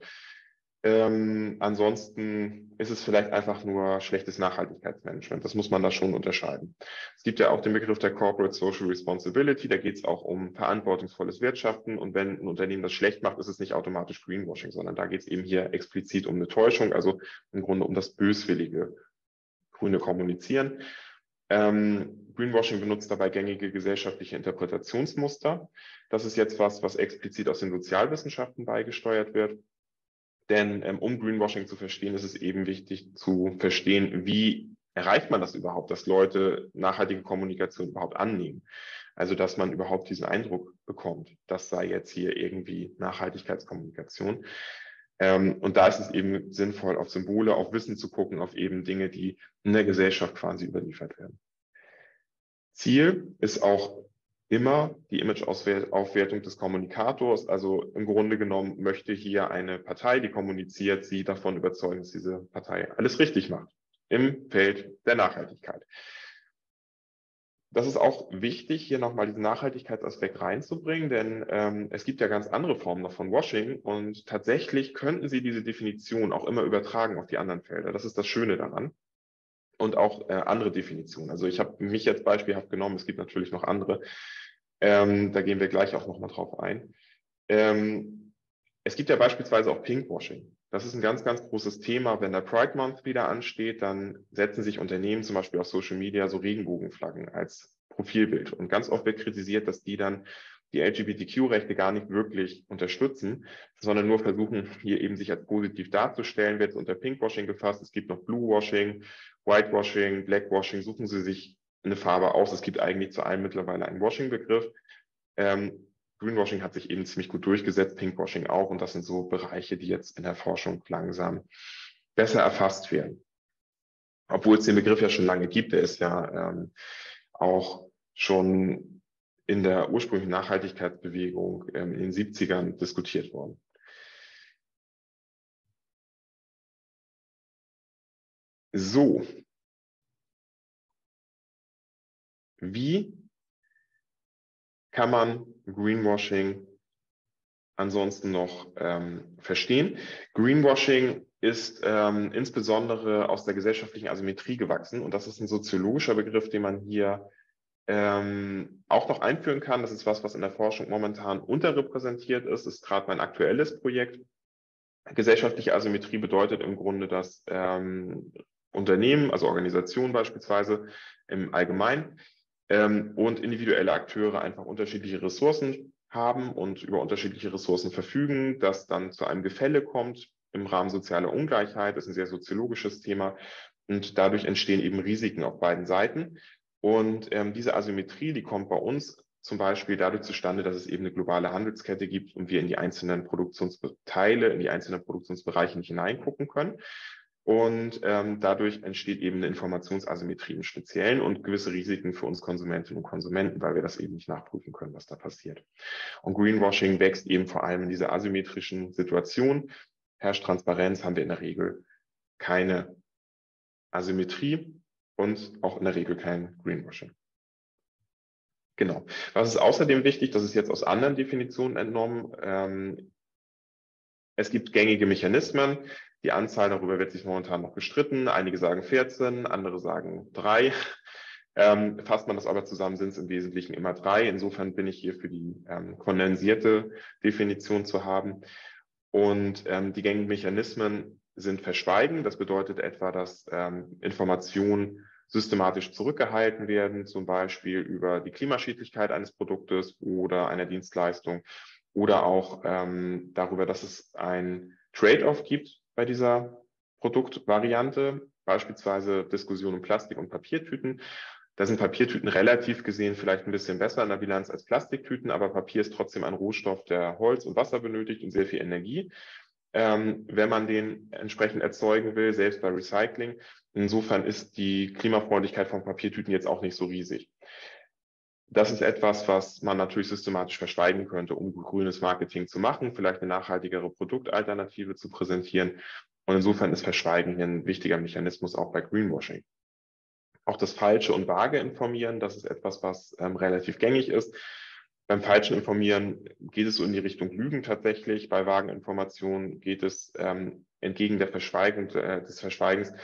Ansonsten ist es vielleicht einfach nur schlechtes Nachhaltigkeitsmanagement. Das muss man da schon unterscheiden. Es gibt ja auch den Begriff der Corporate Social Responsibility. Da geht es auch um verantwortungsvolles Wirtschaften. Und wenn ein Unternehmen das schlecht macht, ist es nicht automatisch Greenwashing, sondern da geht es eben hier explizit um eine Täuschung, also im Grunde um das böswillige grüne Kommunizieren. Greenwashing benutzt dabei gängige gesellschaftliche Interpretationsmuster. Das ist jetzt was explizit aus den Sozialwissenschaften beigesteuert wird. Denn um Greenwashing zu verstehen, ist es eben wichtig zu verstehen, wie erreicht man das überhaupt, dass Leute nachhaltige Kommunikation überhaupt annehmen. Also dass man überhaupt diesen Eindruck bekommt, das sei jetzt hier irgendwie Nachhaltigkeitskommunikation. Und da ist es eben sinnvoll, auf Symbole, auf Wissen zu gucken, auf eben Dinge, die in der Gesellschaft quasi überliefert werden. Ziel ist auch immer die Imageaufwertung des Kommunikators. Also im Grunde genommen möchte hier eine Partei, die kommuniziert, sie davon überzeugen, dass diese Partei alles richtig macht im Feld der Nachhaltigkeit. Das ist auch wichtig, hier nochmal diesen Nachhaltigkeitsaspekt reinzubringen, denn es gibt ja ganz andere Formen von Washing und tatsächlich könnten Sie diese Definition auch immer übertragen auf die anderen Felder. Das ist das Schöne daran. Und auch andere Definitionen. Also ich habe mich jetzt beispielhaft genommen, es gibt natürlich noch andere. Da gehen wir gleich auch nochmal drauf ein. Es gibt ja beispielsweise auch Pinkwashing. Das ist ein ganz, ganz großes Thema. Wenn der Pride Month wieder ansteht, dann setzen sich Unternehmen zum Beispiel auf Social Media so Regenbogenflaggen als Profilbild. Und ganz oft wird kritisiert, dass die dann die LGBTQ-Rechte gar nicht wirklich unterstützen, sondern nur versuchen, hier eben sich als positiv darzustellen, wird es unter Pinkwashing gefasst. Es gibt noch Bluewashing, Whitewashing, Blackwashing. Suchen Sie sich eine Farbe aus. Es gibt eigentlich zu allem mittlerweile einen Washing-Begriff. Greenwashing hat sich eben ziemlich gut durchgesetzt, Pinkwashing auch. Und das sind so Bereiche, die jetzt in der Forschung langsam besser erfasst werden. Obwohl es den Begriff ja schon lange gibt, der ist ja auch schon in der ursprünglichen Nachhaltigkeitsbewegung in den 70ern diskutiert worden. So. Wie kann man Greenwashing ansonsten noch verstehen? Greenwashing ist insbesondere aus der gesellschaftlichen Asymmetrie gewachsen und das ist ein soziologischer Begriff, den man hier auch noch einführen kann. Das ist was in der Forschung momentan unterrepräsentiert ist. Das ist gerade mein aktuelles Projekt. Gesellschaftliche Asymmetrie bedeutet im Grunde, dass Unternehmen, also Organisationen beispielsweise im Allgemeinen und individuelle Akteure einfach unterschiedliche Ressourcen haben und über unterschiedliche Ressourcen verfügen, dass dann zu einem Gefälle kommt im Rahmen sozialer Ungleichheit. Das ist ein sehr soziologisches Thema und dadurch entstehen eben Risiken auf beiden Seiten. Und diese Asymmetrie, die kommt bei uns zum Beispiel dadurch zustande, dass es eben eine globale Handelskette gibt und wir in die einzelnen Produktionsteile, in die einzelnen Produktionsbereiche nicht hineingucken können. Und dadurch entsteht eben eine Informationsasymmetrie im Speziellen und gewisse Risiken für uns Konsumentinnen und Konsumenten, weil wir das eben nicht nachprüfen können, was da passiert. Und Greenwashing wächst eben vor allem in dieser asymmetrischen Situation. Herrscht Transparenz, haben wir in der Regel keine Asymmetrie und auch in der Regel kein Greenwashing. Genau. Was ist außerdem wichtig, das ist jetzt aus anderen Definitionen entnommen, es gibt gängige Mechanismen. Die Anzahl, darüber wird sich momentan noch gestritten. Einige sagen 14, andere sagen 3. Fasst man das aber zusammen, sind es im Wesentlichen immer 3. Insofern bin ich hier für die kondensierte Definition zu haben. Und die gängigen Mechanismen sind Verschweigen. Das bedeutet etwa, dass Informationen systematisch zurückgehalten werden, zum Beispiel über die Klimaschädlichkeit eines Produktes oder einer Dienstleistung oder auch darüber, dass es ein Trade-off gibt bei dieser Produktvariante, beispielsweise Diskussion um Plastik- und Papiertüten. Da sind Papiertüten relativ gesehen vielleicht ein bisschen besser in der Bilanz als Plastiktüten, aber Papier ist trotzdem ein Rohstoff, der Holz und Wasser benötigt und sehr viel Energie, wenn man den entsprechend erzeugen will, selbst bei Recycling. Insofern ist die Klimafreundlichkeit von Papiertüten jetzt auch nicht so riesig. Das ist etwas, was man natürlich systematisch verschweigen könnte, um grünes Marketing zu machen, vielleicht eine nachhaltigere Produktalternative zu präsentieren. Und insofern ist Verschweigen hier ein wichtiger Mechanismus auch bei Greenwashing. Auch das falsche und vage Informieren, das ist etwas, was relativ gängig ist. Beim falschen Informieren geht es so in die Richtung Lügen tatsächlich. Bei vagen Informationen geht es entgegen der Verschweigung, des Verschweigens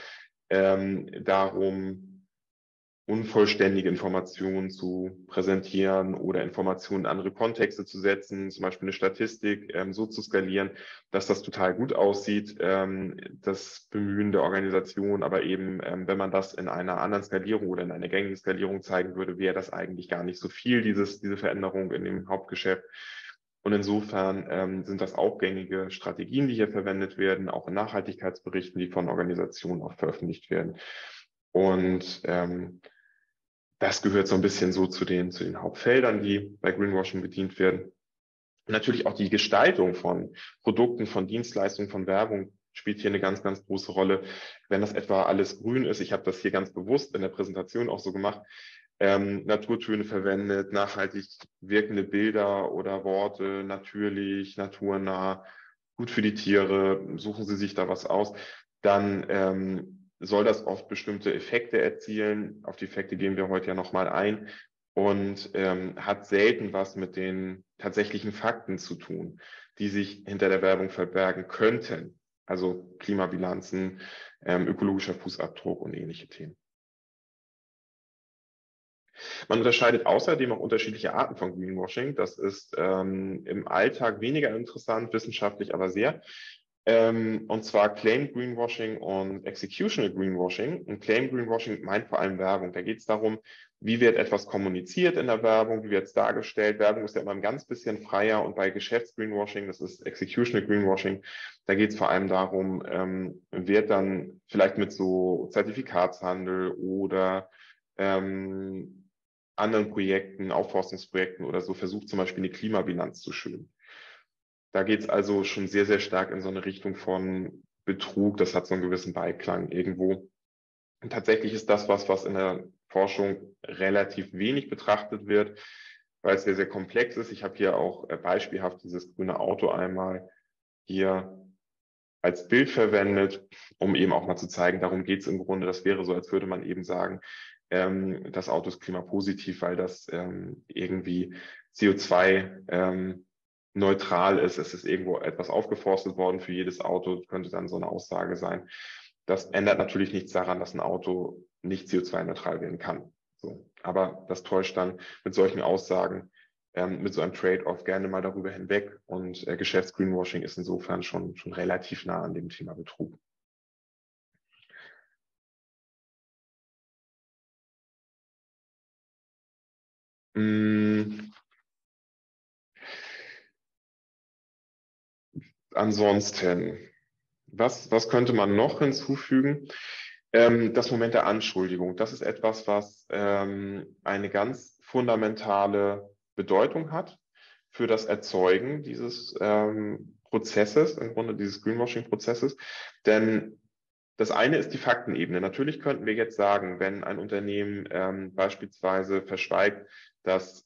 darum, unvollständige Informationen zu präsentieren oder Informationen in andere Kontexte zu setzen, zum Beispiel eine Statistik so zu skalieren, dass das total gut aussieht, das Bemühen der Organisation, aber eben, wenn man das in einer anderen Skalierung oder in einer gängigen Skalierung zeigen würde, wäre das eigentlich gar nicht so viel, diese Veränderung in dem Hauptgeschäft. Und insofern sind das auch gängige Strategien, die hier verwendet werden, auch in Nachhaltigkeitsberichten, die von Organisationen auch veröffentlicht werden. Und das gehört so ein bisschen so zu den Hauptfeldern, die bei Greenwashing bedient werden. Und natürlich auch die Gestaltung von Produkten, von Dienstleistungen, von Werbung spielt hier eine ganz, ganz große Rolle. Wenn das etwa alles grün ist, ich habe das hier ganz bewusst in der Präsentation auch so gemacht, Naturtöne verwendet, nachhaltig wirkende Bilder oder Worte, natürlich, naturnah, gut für die Tiere, suchen Sie sich da was aus, dann soll das oft bestimmte Effekte erzielen. Auf die Effekte gehen wir heute ja nochmal ein und hat selten was mit den tatsächlichen Fakten zu tun, die sich hinter der Werbung verbergen könnten. Also Klimabilanzen, ökologischer Fußabdruck und ähnliche Themen. Man unterscheidet außerdem auch unterschiedliche Arten von Greenwashing. Das ist im Alltag weniger interessant, wissenschaftlich aber sehr. Und zwar Claim Greenwashing und Executional Greenwashing. Und Claim Greenwashing meint vor allem Werbung. Da geht es darum, wie wird etwas kommuniziert in der Werbung, wie wird es dargestellt. Werbung ist ja immer ein ganz bisschen freier und bei Geschäftsgreenwashing, das ist Executional Greenwashing, da geht es vor allem darum, wird dann vielleicht mit so Zertifikatshandel oder anderen Projekten, Aufforstungsprojekten oder so versucht, zum Beispiel eine Klimabilanz zu schönen. Da geht es also schon sehr, sehr stark in so eine Richtung von Betrug. Das hat so einen gewissen Beiklang irgendwo. Und tatsächlich ist das was in der Forschung relativ wenig betrachtet wird, weil es sehr, sehr komplex ist. Ich habe hier auch beispielhaft dieses grüne Auto einmal hier als Bild verwendet, um eben auch mal zu zeigen, darum geht es im Grunde. Das wäre so, als würde man eben sagen, das Auto ist klimapositiv, weil das irgendwie CO2 neutral ist. Es ist irgendwo etwas aufgeforstet worden für jedes Auto, könnte dann so eine Aussage sein. Das ändert natürlich nichts daran, dass ein Auto nicht CO2-neutral werden kann. So. Aber das täuscht dann mit solchen Aussagen, mit so einem Trade-off gerne mal darüber hinweg. Und Geschäftsgreenwashing ist insofern schon relativ nah an dem Thema Betrug. Ansonsten, was könnte man noch hinzufügen? Das Moment der Anschuldigung, das ist etwas, was eine ganz fundamentale Bedeutung hat für das Erzeugen dieses Prozesses, im Grunde dieses Greenwashing-Prozesses. Denn das eine ist die Faktenebene. Natürlich könnten wir jetzt sagen, wenn ein Unternehmen beispielsweise verschweigt, dass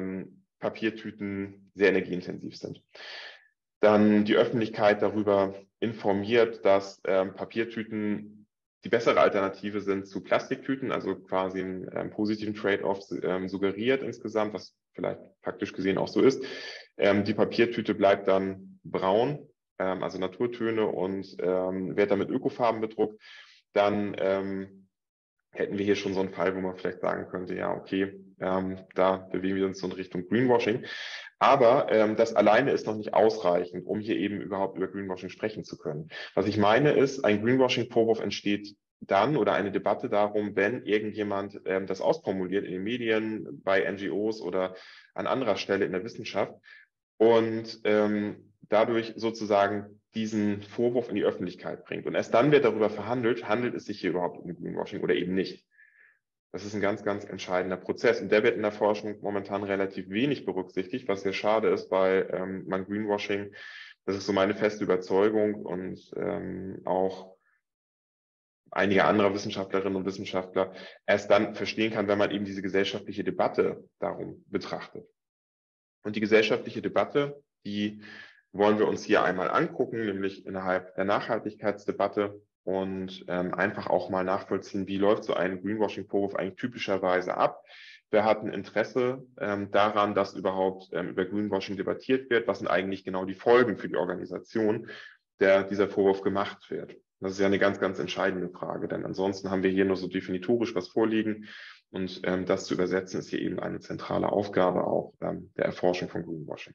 Papiertüten sehr energieintensiv sind, dann die Öffentlichkeit darüber informiert, dass Papiertüten die bessere Alternative sind zu Plastiktüten, also quasi einen positiven Trade-off suggeriert insgesamt, was vielleicht faktisch gesehen auch so ist. Die Papiertüte bleibt dann braun, also Naturtöne, und wird dann mit Ökofarben bedruckt. Dann hätten wir hier schon so einen Fall, wo man vielleicht sagen könnte, ja, okay, da bewegen wir uns so in Richtung Greenwashing. Aber das alleine ist noch nicht ausreichend, um hier eben überhaupt über Greenwashing sprechen zu können. Was ich meine ist, ein Greenwashing-Vorwurf entsteht dann oder eine Debatte darum, wenn irgendjemand das ausformuliert in den Medien, bei NGOs oder an anderer Stelle in der Wissenschaft und dadurch sozusagen diesen Vorwurf in die Öffentlichkeit bringt. Und erst dann wird darüber verhandelt, handelt es sich hier überhaupt um Greenwashing oder eben nicht. Das ist ein ganz, ganz entscheidender Prozess. Und der wird in der Forschung momentan relativ wenig berücksichtigt, was sehr schade ist, weil man Greenwashing, das ist so meine feste Überzeugung und auch einige andere Wissenschaftlerinnen und Wissenschaftler, erst dann verstehen kann, wenn man eben diese gesellschaftliche Debatte darum betrachtet. Und die gesellschaftliche Debatte, die wollen wir uns hier einmal angucken, nämlich innerhalb der Nachhaltigkeitsdebatte und einfach auch mal nachvollziehen, wie läuft so ein Greenwashing-Vorwurf eigentlich typischerweise ab. Wer hat ein Interesse daran, dass überhaupt über Greenwashing debattiert wird? Was sind eigentlich genau die Folgen für die Organisation, der dieser Vorwurf gemacht wird? Das ist ja eine ganz, ganz entscheidende Frage, denn ansonsten haben wir hier nur so definitorisch was vorliegen. Und das zu übersetzen, ist hier eben eine zentrale Aufgabe auch der Erforschung von Greenwashing.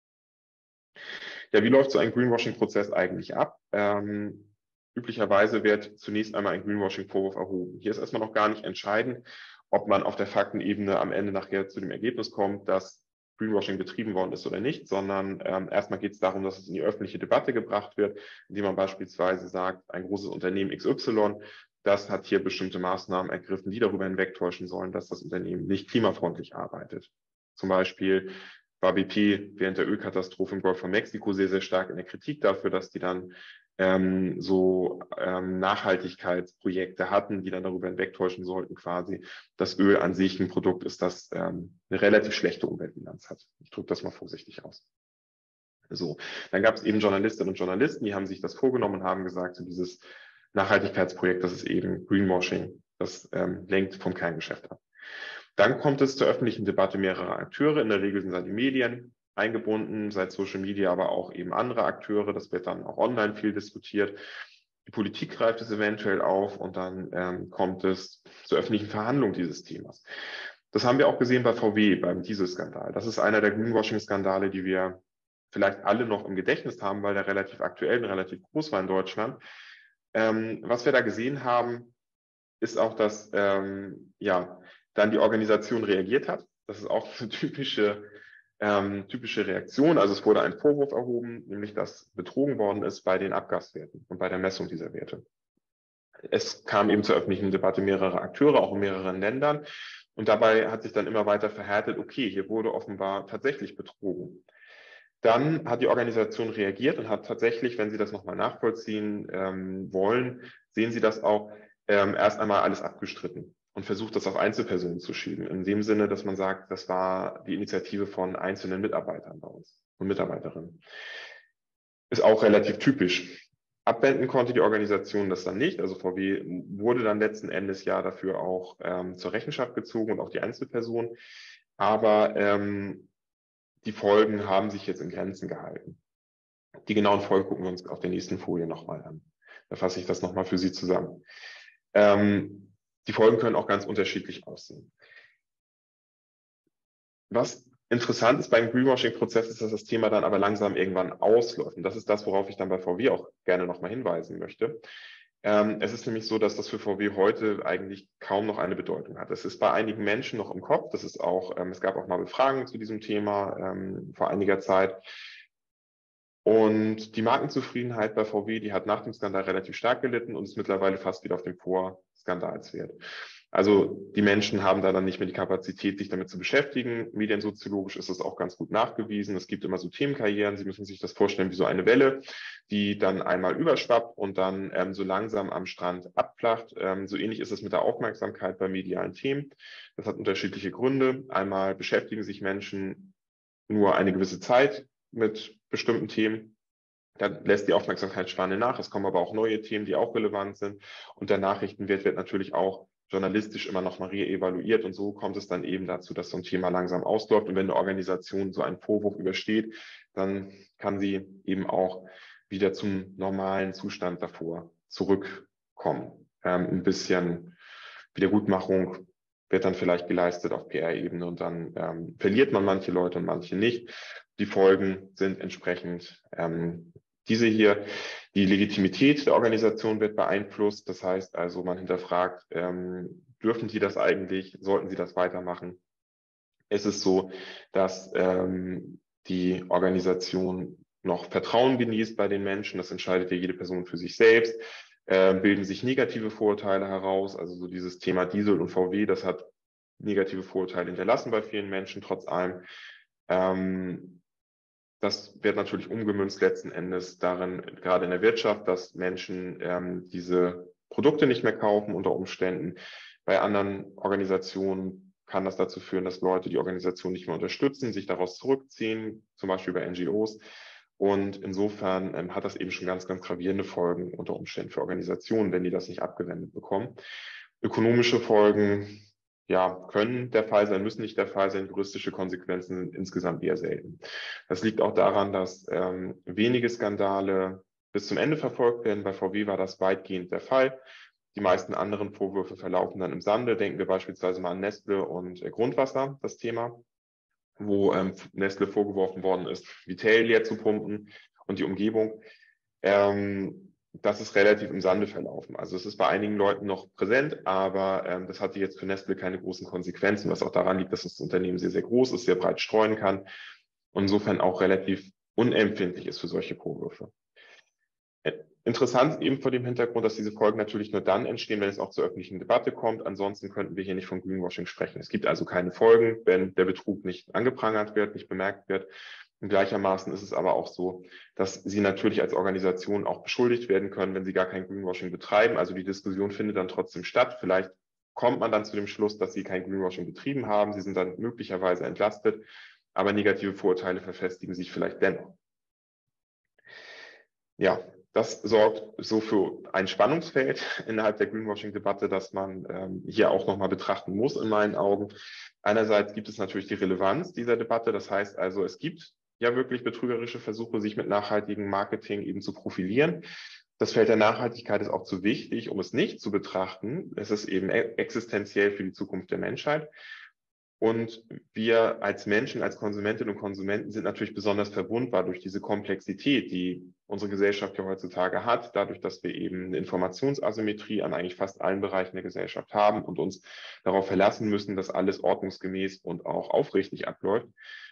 Ja, wie läuft so ein Greenwashing-Prozess eigentlich ab? Üblicherweise wird zunächst einmal ein Greenwashing-Vorwurf erhoben. Hier ist erstmal noch gar nicht entscheidend, ob man auf der Faktenebene am Ende nachher zu dem Ergebnis kommt, dass Greenwashing betrieben worden ist oder nicht, sondern erstmal geht es darum, dass es in die öffentliche Debatte gebracht wird, indem man beispielsweise sagt, ein großes Unternehmen XY, das hat hier bestimmte Maßnahmen ergriffen, die darüber hinwegtäuschen sollen, dass das Unternehmen nicht klimafreundlich arbeitet. Zum Beispiel war BP während der Ölkatastrophe im Golf von Mexiko sehr, sehr stark in der Kritik dafür, dass die dann Nachhaltigkeitsprojekte hatten, die dann darüber hinwegtäuschen sollten, quasi, dass Öl an sich ein Produkt ist, das eine relativ schlechte Umweltbilanz hat. Ich drücke das mal vorsichtig aus. So, dann gab es eben Journalistinnen und Journalisten, die haben sich das vorgenommen und haben gesagt, so dieses Nachhaltigkeitsprojekt, das ist eben Greenwashing, das lenkt vom Kerngeschäft ab. Dann kommt es zur öffentlichen Debatte mehrerer Akteure. In der Regel sind da die Medien eingebunden, seit Social Media, aber auch eben andere Akteure. Das wird dann auch online viel diskutiert. Die Politik greift es eventuell auf und dann kommt es zur öffentlichen Verhandlung dieses Themas. Das haben wir auch gesehen bei VW, beim Dieselskandal. Das ist einer der Greenwashing-Skandale, die wir vielleicht alle noch im Gedächtnis haben, weil der relativ aktuell und relativ groß war in Deutschland. Was wir da gesehen haben, ist auch, dass dann die Organisation reagiert hat. Das ist auch eine typische Reaktion. Also es wurde ein Vorwurf erhoben, nämlich dass betrogen worden ist bei den Abgaswerten und bei der Messung dieser Werte. Es kam eben zur öffentlichen Debatte mehrerer Akteure, auch in mehreren Ländern. Und dabei hat sich dann immer weiter verhärtet, okay, hier wurde offenbar tatsächlich betrogen. Dann hat die Organisation reagiert und hat tatsächlich, wenn Sie das nochmal nachvollziehen wollen, sehen Sie das auch, erst einmal alles abgestritten und versucht, das auf Einzelpersonen zu schieben. In dem Sinne, dass man sagt, das war die Initiative von einzelnen Mitarbeitern bei uns und Mitarbeiterinnen. Ist auch relativ typisch. Abwenden konnte die Organisation das dann nicht. Also VW wurde dann letzten Endes ja dafür auch zur Rechenschaft gezogen und auch die Einzelperson. Aber die Folgen haben sich jetzt in Grenzen gehalten. Die genauen Folgen gucken wir uns auf der nächsten Folie nochmal an. Da fasse ich das nochmal für Sie zusammen. Die Folgen können auch ganz unterschiedlich aussehen. Was interessant ist beim Greenwashing-Prozess, ist, dass das Thema dann aber langsam irgendwann ausläuft. Und das ist das, worauf ich dann bei VW auch gerne nochmal hinweisen möchte. Es ist nämlich so, dass das für VW heute eigentlich kaum noch eine Bedeutung hat. Es ist bei einigen Menschen noch im Kopf. Das ist auch, es gab auch mal Befragungen zu diesem Thema vor einiger Zeit. Und die Markenzufriedenheit bei VW, die hat nach dem Skandal relativ stark gelitten und ist mittlerweile fast wieder auf dem Vor-Skandalswert. Also die Menschen haben da dann nicht mehr die Kapazität, sich damit zu beschäftigen. Mediensoziologisch ist das auch ganz gut nachgewiesen. Es gibt immer so Themenkarrieren. Sie müssen sich das vorstellen wie so eine Welle, die dann einmal überschwappt und dann so langsam am Strand abflacht. So ähnlich ist es mit der Aufmerksamkeit bei medialen Themen. Das hat unterschiedliche Gründe. Einmal beschäftigen sich Menschen nur eine gewisse Zeit mit bestimmten Themen. Dann lässt die Aufmerksamkeitsspanne nach. Es kommen aber auch neue Themen, die auch relevant sind. Und der Nachrichtenwert wird natürlich auch journalistisch immer noch mal reevaluiert. Und so kommt es dann eben dazu, dass so ein Thema langsam ausläuft. Und wenn eine Organisation so einen Vorwurf übersteht, dann kann sie eben auch wieder zum normalen Zustand davor zurückkommen. Ein bisschen Wiedergutmachung wird dann vielleicht geleistet auf PR-Ebene und dann verliert man manche Leute und manche nicht. Die Folgen sind entsprechend diese hier. Die Legitimität der Organisation wird beeinflusst. Das heißt also, man hinterfragt, dürfen sie das eigentlich, sollten sie das weitermachen? Es ist so, dass die Organisation noch Vertrauen genießt bei den Menschen. Das entscheidet ja jede Person für sich selbst. Bilden sich negative Vorurteile heraus. Also so dieses Thema Diesel und VW, das hat negative Vorurteile hinterlassen bei vielen Menschen, trotz allem. Das wird natürlich umgemünzt letzten Endes darin, gerade in der Wirtschaft, dass Menschen diese Produkte nicht mehr kaufen unter Umständen. Bei anderen Organisationen kann das dazu führen, dass Leute die Organisation nicht mehr unterstützen, sich daraus zurückziehen, zum Beispiel bei NGOs. Und insofern hat das eben schon ganz, ganz gravierende Folgen unter Umständen für Organisationen, wenn die das nicht abgewendet bekommen. Ökonomische Folgen, ja, können der Fall sein, müssen nicht der Fall sein. Juristische Konsequenzen sind insgesamt eher selten. Das liegt auch daran, dass wenige Skandale bis zum Ende verfolgt werden. Bei VW war das weitgehend der Fall. Die meisten anderen Vorwürfe verlaufen dann im Sande. Denken wir beispielsweise mal an Nestle und Grundwasser, das Thema, wo Nestle vorgeworfen worden ist, Vitell leer zu pumpen und die Umgebung. Das ist relativ im Sande verlaufen. Also es ist bei einigen Leuten noch präsent, aber das hatte jetzt für Nestle keine großen Konsequenzen, was auch daran liegt, dass das Unternehmen sehr, sehr groß ist, sehr breit streuen kann und insofern auch relativ unempfindlich ist für solche Vorwürfe. Interessant eben vor dem Hintergrund, dass diese Folgen natürlich nur dann entstehen, wenn es auch zur öffentlichen Debatte kommt. Ansonsten könnten wir hier nicht von Greenwashing sprechen. Es gibt also keine Folgen, wenn der Betrug nicht angeprangert wird, nicht bemerkt wird. Und gleichermaßen ist es aber auch so, dass Sie natürlich als Organisation auch beschuldigt werden können, wenn Sie gar kein Greenwashing betreiben. Also die Diskussion findet dann trotzdem statt. Vielleicht kommt man dann zu dem Schluss, dass Sie kein Greenwashing betrieben haben. Sie sind dann möglicherweise entlastet, aber negative Vorurteile verfestigen sich vielleicht dennoch. Ja, das sorgt so für ein Spannungsfeld innerhalb der Greenwashing-Debatte, das man hier auch nochmal betrachten muss in meinen Augen. Einerseits gibt es natürlich die Relevanz dieser Debatte. Das heißt also, es gibt ja wirklich betrügerische Versuche, sich mit nachhaltigem Marketing eben zu profilieren. Das Feld der Nachhaltigkeit ist auch zu wichtig, um es nicht zu betrachten. Es ist eben existenziell für die Zukunft der Menschheit. Und wir als Menschen, als Konsumentinnen und Konsumenten sind natürlich besonders verwundbar durch diese Komplexität, die unsere Gesellschaft ja heutzutage hat, dadurch, dass wir eben eine Informationsasymmetrie an eigentlich fast allen Bereichen der Gesellschaft haben und uns darauf verlassen müssen, dass alles ordnungsgemäß und auch aufrichtig abläuft.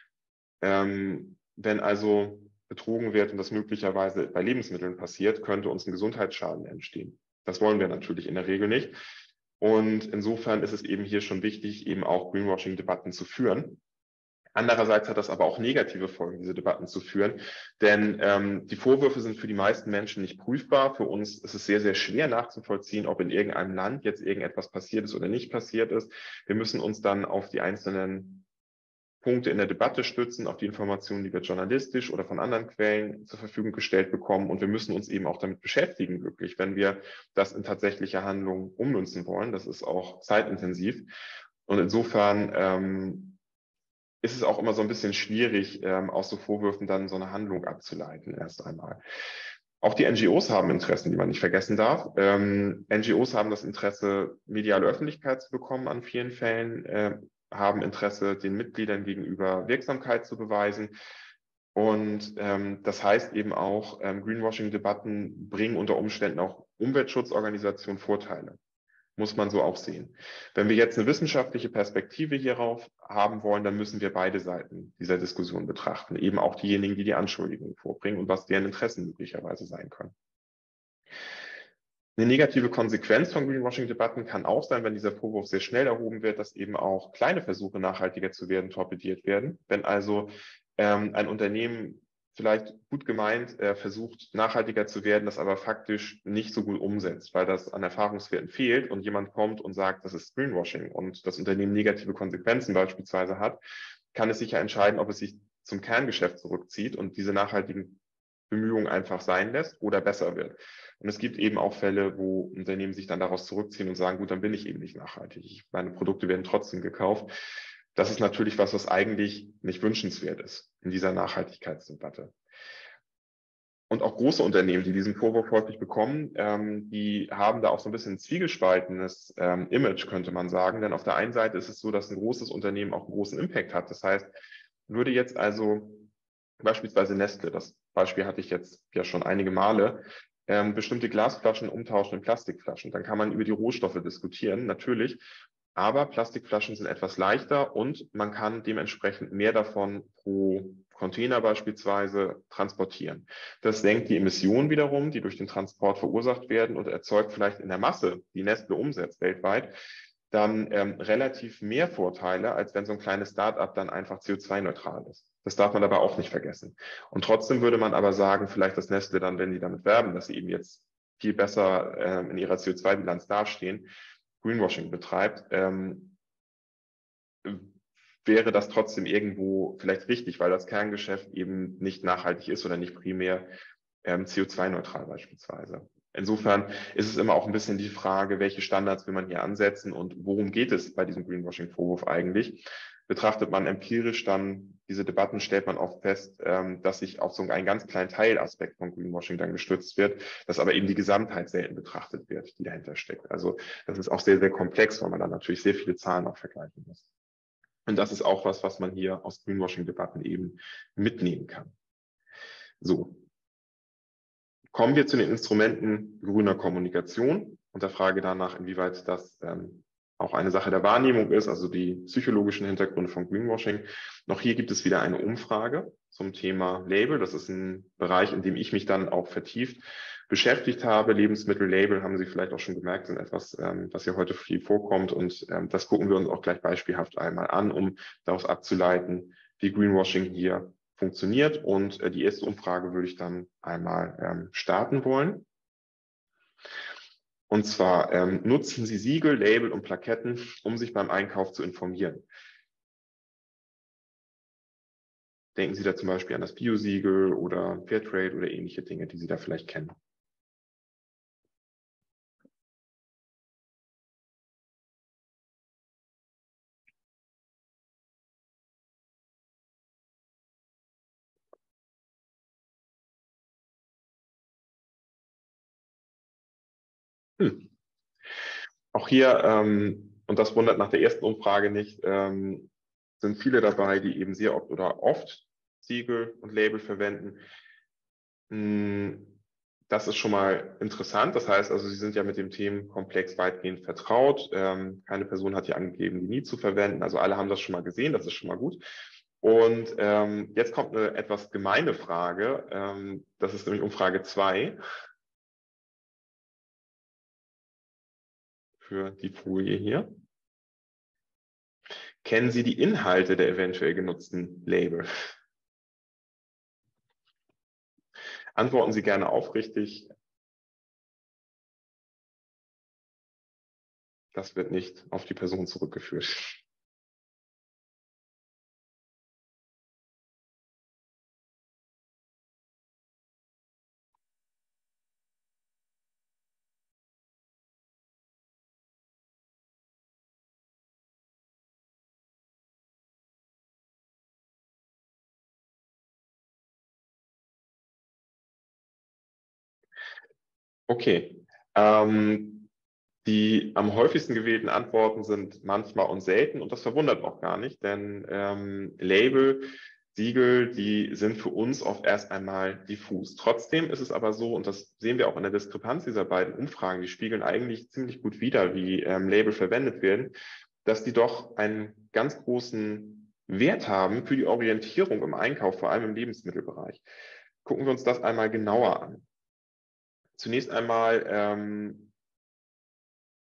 Wenn also betrogen wird und das möglicherweise bei Lebensmitteln passiert, könnte uns ein Gesundheitsschaden entstehen. Das wollen wir natürlich in der Regel nicht. Und insofern ist es eben hier schon wichtig, eben auch Greenwashing-Debatten zu führen. Andererseits hat das aber auch negative Folgen, diese Debatten zu führen, denn die Vorwürfe sind für die meisten Menschen nicht prüfbar. Für uns ist es sehr, sehr schwer nachzuvollziehen, ob in irgendeinem Land jetzt irgendetwas passiert ist oder nicht passiert ist. Wir müssen uns dann auf die einzelnen Punkte in der Debatte stützen, auf die Informationen, die wir journalistisch oder von anderen Quellen zur Verfügung gestellt bekommen. Und wir müssen uns eben auch damit beschäftigen, wirklich, wenn wir das in tatsächliche Handlungen ummünzen wollen. Das ist auch zeitintensiv. Und insofern ist es auch immer so ein bisschen schwierig, aus so Vorwürfen dann so eine Handlung abzuleiten, erst einmal. Auch die NGOs haben Interessen, die man nicht vergessen darf. NGOs haben das Interesse, mediale Öffentlichkeit zu bekommen an vielen Fällen, haben Interesse, den Mitgliedern gegenüber Wirksamkeit zu beweisen. Und das heißt eben auch, Greenwashing-Debatten bringen unter Umständen auch Umweltschutzorganisationen Vorteile. Muss man so auch sehen. Wenn wir jetzt eine wissenschaftliche Perspektive hierauf haben wollen, dann müssen wir beide Seiten dieser Diskussion betrachten. Eben auch diejenigen, die die Anschuldigungen vorbringen und was deren Interessen möglicherweise sein können. Eine negative Konsequenz von Greenwashing-Debatten kann auch sein, wenn dieser Vorwurf sehr schnell erhoben wird, dass eben auch kleine Versuche, nachhaltiger zu werden, torpediert werden. Wenn also ein Unternehmen vielleicht gut gemeint versucht, nachhaltiger zu werden, das aber faktisch nicht so gut umsetzt, weil das an Erfahrungswerten fehlt und jemand kommt und sagt, das ist Greenwashing und das Unternehmen negative Konsequenzen beispielsweise hat, kann es sich ja entscheiden, ob es sich zum Kerngeschäft zurückzieht und diese nachhaltigen Bemühungen einfach sein lässt oder besser wird. Und es gibt eben auch Fälle, wo Unternehmen sich dann daraus zurückziehen und sagen, gut, dann bin ich eben nicht nachhaltig. Meine Produkte werden trotzdem gekauft. Das ist natürlich was eigentlich nicht wünschenswert ist in dieser Nachhaltigkeitsdebatte. Und auch große Unternehmen, die diesen Vorwurf häufig bekommen, die haben da auch so ein bisschen ein zwiegespaltenes Image, könnte man sagen. Denn auf der einen Seite ist es so, dass ein großes Unternehmen auch einen großen Impact hat. Das heißt, würde jetzt also beispielsweise Nestle, das Beispiel hatte ich jetzt ja schon einige Male, bestimmte Glasflaschen umtauschen in Plastikflaschen. Dann kann man über die Rohstoffe diskutieren, natürlich. Aber Plastikflaschen sind etwas leichter und man kann dementsprechend mehr davon pro Container beispielsweise transportieren. Das senkt die Emissionen wiederum, die durch den Transport verursacht werden und erzeugt vielleicht in der Masse, die Nestle umsetzt weltweit, dann relativ mehr Vorteile, als wenn so ein kleines Start-up dann einfach CO2-neutral ist. Das darf man aber auch nicht vergessen. Und trotzdem würde man aber sagen, vielleicht das Nestle dann, wenn die damit werben, dass sie eben jetzt viel besser in ihrer CO2-Bilanz dastehen, Greenwashing betreibt, wäre das trotzdem irgendwo vielleicht richtig, weil das Kerngeschäft eben nicht nachhaltig ist oder nicht primär CO2-neutral beispielsweise. Insofern ist es immer auch ein bisschen die Frage, welche Standards will man hier ansetzen und worum geht es bei diesem Greenwashing-Vorwurf eigentlich? Betrachtet man empirisch dann diese Debatten, stellt man oft fest, dass sich auf so einen ganz kleinen Teilaspekt von Greenwashing dann gestützt wird, dass aber eben die Gesamtheit selten betrachtet wird, die dahinter steckt. Also das ist auch sehr, sehr komplex, weil man dann natürlich sehr viele Zahlen auch vergleichen muss. Und das ist auch was man hier aus Greenwashing-Debatten eben mitnehmen kann. So. Kommen wir zu den Instrumenten grüner Kommunikation und der Frage danach, inwieweit das auch eine Sache der Wahrnehmung ist, also die psychologischen Hintergründe von Greenwashing. Noch hier gibt es wieder eine Umfrage zum Thema Label. Das ist ein Bereich, in dem ich mich dann auch vertieft beschäftigt habe. Lebensmittellabel, haben Sie vielleicht auch schon gemerkt, sind etwas, was hier heute viel vorkommt. Und das gucken wir uns auch gleich beispielhaft einmal an, um daraus abzuleiten, wie Greenwashing hier funktioniert. Und die erste Umfrage würde ich dann einmal starten wollen. Und zwar nutzen Sie Siegel, Label und Plaketten, um sich beim Einkauf zu informieren. Denken Sie da zum Beispiel an das Bio-Siegel oder Fairtrade oder ähnliche Dinge, die Sie da vielleicht kennen. Auch hier, und das wundert nach der ersten Umfrage nicht, sind viele dabei, die eben sehr oft oder oft Siegel und Label verwenden. Das ist schon mal interessant. Das heißt also, Sie sind ja mit dem Themenkomplex weitgehend vertraut. Keine Person hat hier angegeben, die nie zu verwenden. Also alle haben das schon mal gesehen. Das ist schon mal gut. Und jetzt kommt eine etwas gemeine Frage. Das ist nämlich Umfrage 2 für die Folie hier. Kennen Sie die Inhalte der eventuell genutzten Label? Antworten Sie gerne aufrichtig. Das wird nicht auf die Person zurückgeführt. Okay. Die am häufigsten gewählten Antworten sind manchmal und selten und das verwundert auch gar nicht, denn Label, Siegel, die sind für uns oft erst einmal diffus. Trotzdem ist es aber so, und das sehen wir auch in der Diskrepanz dieser beiden Umfragen, die spiegeln eigentlich ziemlich gut wider, wie Label verwendet werden, dass die doch einen ganz großen Wert haben für die Orientierung im Einkauf, vor allem im Lebensmittelbereich. Gucken wir uns das einmal genauer an. Zunächst einmal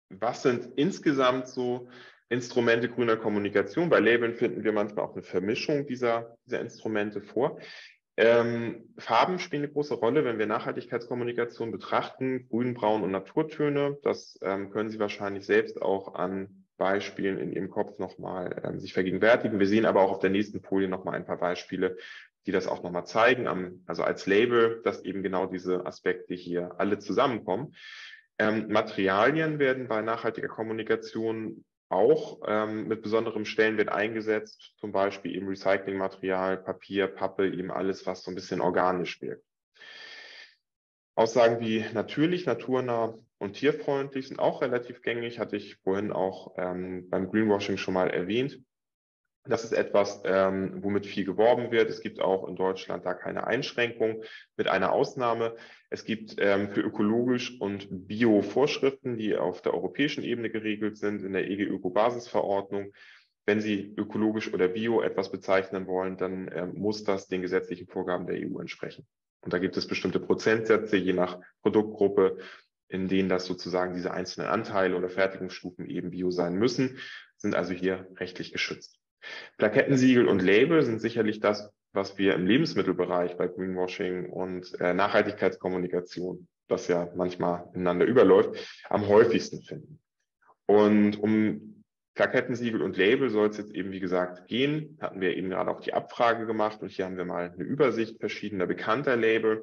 was sind insgesamt so Instrumente grüner Kommunikation? Bei Labeln finden wir manchmal auch eine Vermischung dieser Instrumente vor. Farben spielen eine große Rolle, wenn wir Nachhaltigkeitskommunikation betrachten. Grün, Braun und Naturtöne. Das können Sie wahrscheinlich selbst auch an Beispielen in Ihrem Kopf nochmal sich vergegenwärtigen. Wir sehen aber auch auf der nächsten Folie nochmal ein paar Beispiele, die das auch nochmal zeigen. Also als Label, dass eben genau diese Aspekte hier alle zusammenkommen. Materialien werden bei nachhaltiger Kommunikation auch mit besonderem Stellenwert eingesetzt, zum Beispiel eben Recyclingmaterial, Papier, Pappe, eben alles, was so ein bisschen organisch wirkt. Aussagen wie natürlich, naturnah und tierfreundlich sind auch relativ gängig, hatte ich vorhin auch beim Greenwashing schon mal erwähnt. Das ist etwas, womit viel geworben wird. Es gibt auch in Deutschland da keine Einschränkung, mit einer Ausnahme. Es gibt für ökologisch und Bio Vorschriften, die auf der europäischen Ebene geregelt sind, in der EG-Öko-Basisverordnung. Wenn Sie ökologisch oder Bio etwas bezeichnen wollen, dann muss das den gesetzlichen Vorgaben der EU entsprechen. Und da gibt es bestimmte Prozentsätze, je nach Produktgruppe, in denen das sozusagen diese einzelnen Anteile oder Fertigungsstufen eben Bio sein müssen, sind also hier rechtlich geschützt. Plakettensiegel und Label sind sicherlich das, was wir im Lebensmittelbereich bei Greenwashing und Nachhaltigkeitskommunikation, das ja manchmal ineinander überläuft, am häufigsten finden. Und um Plakettensiegel und Label soll es jetzt eben, wie gesagt, gehen. Hatten wir eben gerade auch die Abfrage gemacht und hier haben wir mal eine Übersicht verschiedener bekannter Label.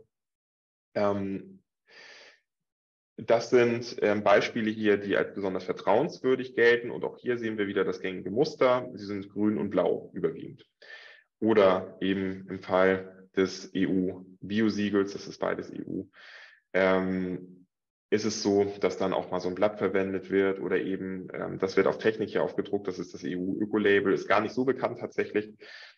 Das sind Beispiele hier, die als besonders vertrauenswürdig gelten. Und auch hier sehen wir wieder das gängige Muster. Sie sind grün und blau überwiegend. Oder eben im Fall des EU-Biosiegels, das ist beides EU, ist es so, dass dann auch mal so ein Blatt verwendet wird oder eben, das wird auf Technik hier aufgedruckt, das ist das EU-Öko-Label, ist gar nicht so bekannt tatsächlich.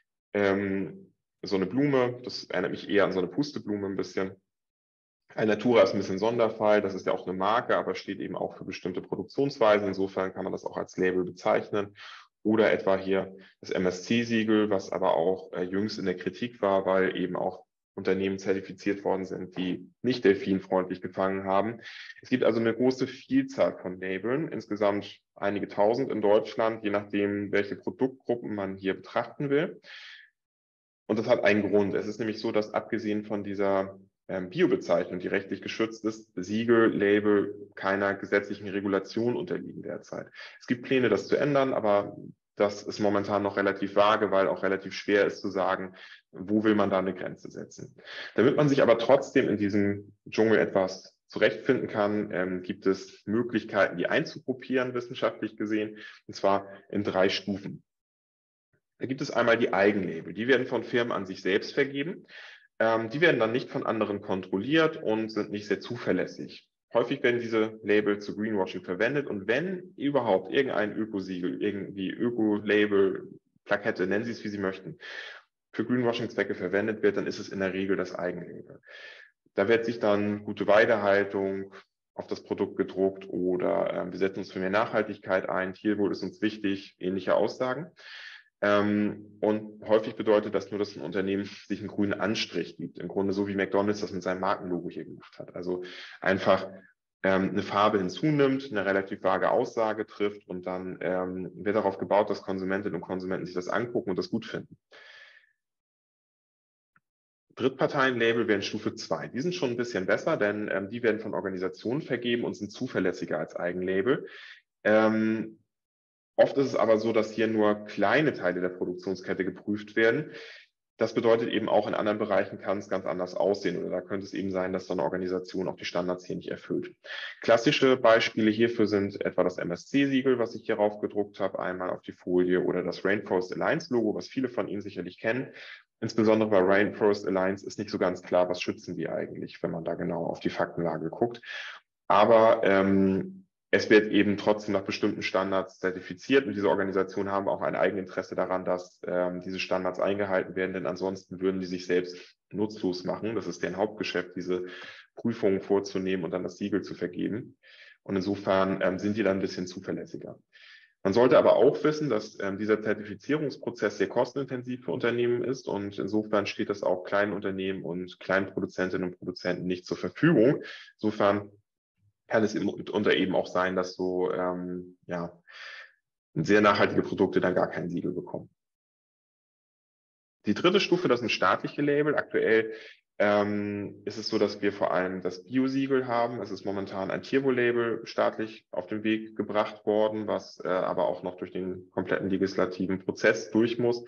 So eine Blume, das erinnert mich eher an so eine Pusteblume ein bisschen. Alnatura ist ein bisschen Sonderfall, das ist ja auch eine Marke, aber steht eben auch für bestimmte Produktionsweisen. Insofern kann man das auch als Label bezeichnen. Oder etwa hier das MSC-Siegel, was aber auch jüngst in der Kritik war, weil eben auch Unternehmen zertifiziert worden sind, die nicht delfinfreundlich gefangen haben. Es gibt also eine große Vielzahl von Labeln, insgesamt einige tausend in Deutschland, je nachdem, welche Produktgruppen man hier betrachten will. Und das hat einen Grund. Es ist nämlich so, dass abgesehen von dieser Bio-Bezeichnung, die rechtlich geschützt ist, Siegel, Label keiner gesetzlichen Regulation unterliegen derzeit. Es gibt Pläne, das zu ändern, aber das ist momentan noch relativ vage, weil auch relativ schwer ist zu sagen, wo will man da eine Grenze setzen. Damit man sich aber trotzdem in diesem Dschungel etwas zurechtfinden kann, gibt es Möglichkeiten, die einzugruppieren, wissenschaftlich gesehen, und zwar in 3 Stufen. Da gibt es einmal die Eigenlabel. Die werden von Firmen an sich selbst vergeben. Die werden dann nicht von anderen kontrolliert und sind nicht sehr zuverlässig. Häufig werden diese Label zu Greenwashing verwendet und wenn überhaupt irgendein Ökosiegel, irgendwie Öko-Label, Plakette, nennen Sie es wie Sie möchten, für Greenwashing-Zwecke verwendet wird, dann ist es in der Regel das Eigenlabel. Da wird sich dann gute Weidehaltung auf das Produkt gedruckt oder wir setzen uns für mehr Nachhaltigkeit ein, Tierwohl ist uns wichtig, ähnliche Aussagen. Und häufig bedeutet das nur, dass ein Unternehmen sich einen grünen Anstrich gibt. Im Grunde so wie McDonald's das mit seinem Markenlogo hier gemacht hat. Also einfach eine Farbe hinzunimmt, eine relativ vage Aussage trifft und dann wird darauf gebaut, dass Konsumentinnen und Konsumenten sich das angucken und das gut finden. Drittparteienlabel wären Stufe 2. Die sind schon ein bisschen besser, denn die werden von Organisationen vergeben und sind zuverlässiger als Eigenlabel. Oft ist es aber so, dass hier nur kleine Teile der Produktionskette geprüft werden. Das bedeutet eben auch in anderen Bereichen kann es ganz anders aussehen oder da könnte es eben sein, dass so eine Organisation auch die Standards hier nicht erfüllt. Klassische Beispiele hierfür sind etwa das MSC-Siegel, was ich hier rauf gedruckt habe, einmal auf die Folie oder das Rainforest Alliance-Logo, was viele von Ihnen sicherlich kennen. Insbesondere bei Rainforest Alliance ist nicht so ganz klar, was schützen die eigentlich, wenn man da genau auf die Faktenlage guckt. Aber es wird eben trotzdem nach bestimmten Standards zertifiziert und diese Organisationen haben auch ein Eigeninteresse daran, dass diese Standards eingehalten werden, denn ansonsten würden die sich selbst nutzlos machen. Das ist deren Hauptgeschäft, diese Prüfungen vorzunehmen und dann das Siegel zu vergeben. Und insofern sind die dann ein bisschen zuverlässiger. Man sollte aber auch wissen, dass dieser Zertifizierungsprozess sehr kostenintensiv für Unternehmen ist und insofern steht das auch kleinen Unternehmen und kleinen Produzentinnen und Produzenten nicht zur Verfügung. Insofern kann es mitunter eben auch sein, dass so sehr nachhaltige Produkte dann gar kein Siegel bekommen. Die dritte Stufe, das sind staatliche Label. Aktuell ist es so, dass wir vor allem das Bio-Siegel haben. Es ist momentan ein Tierwohl-Label staatlich auf den Weg gebracht worden, was aber auch noch durch den kompletten legislativen Prozess durch muss.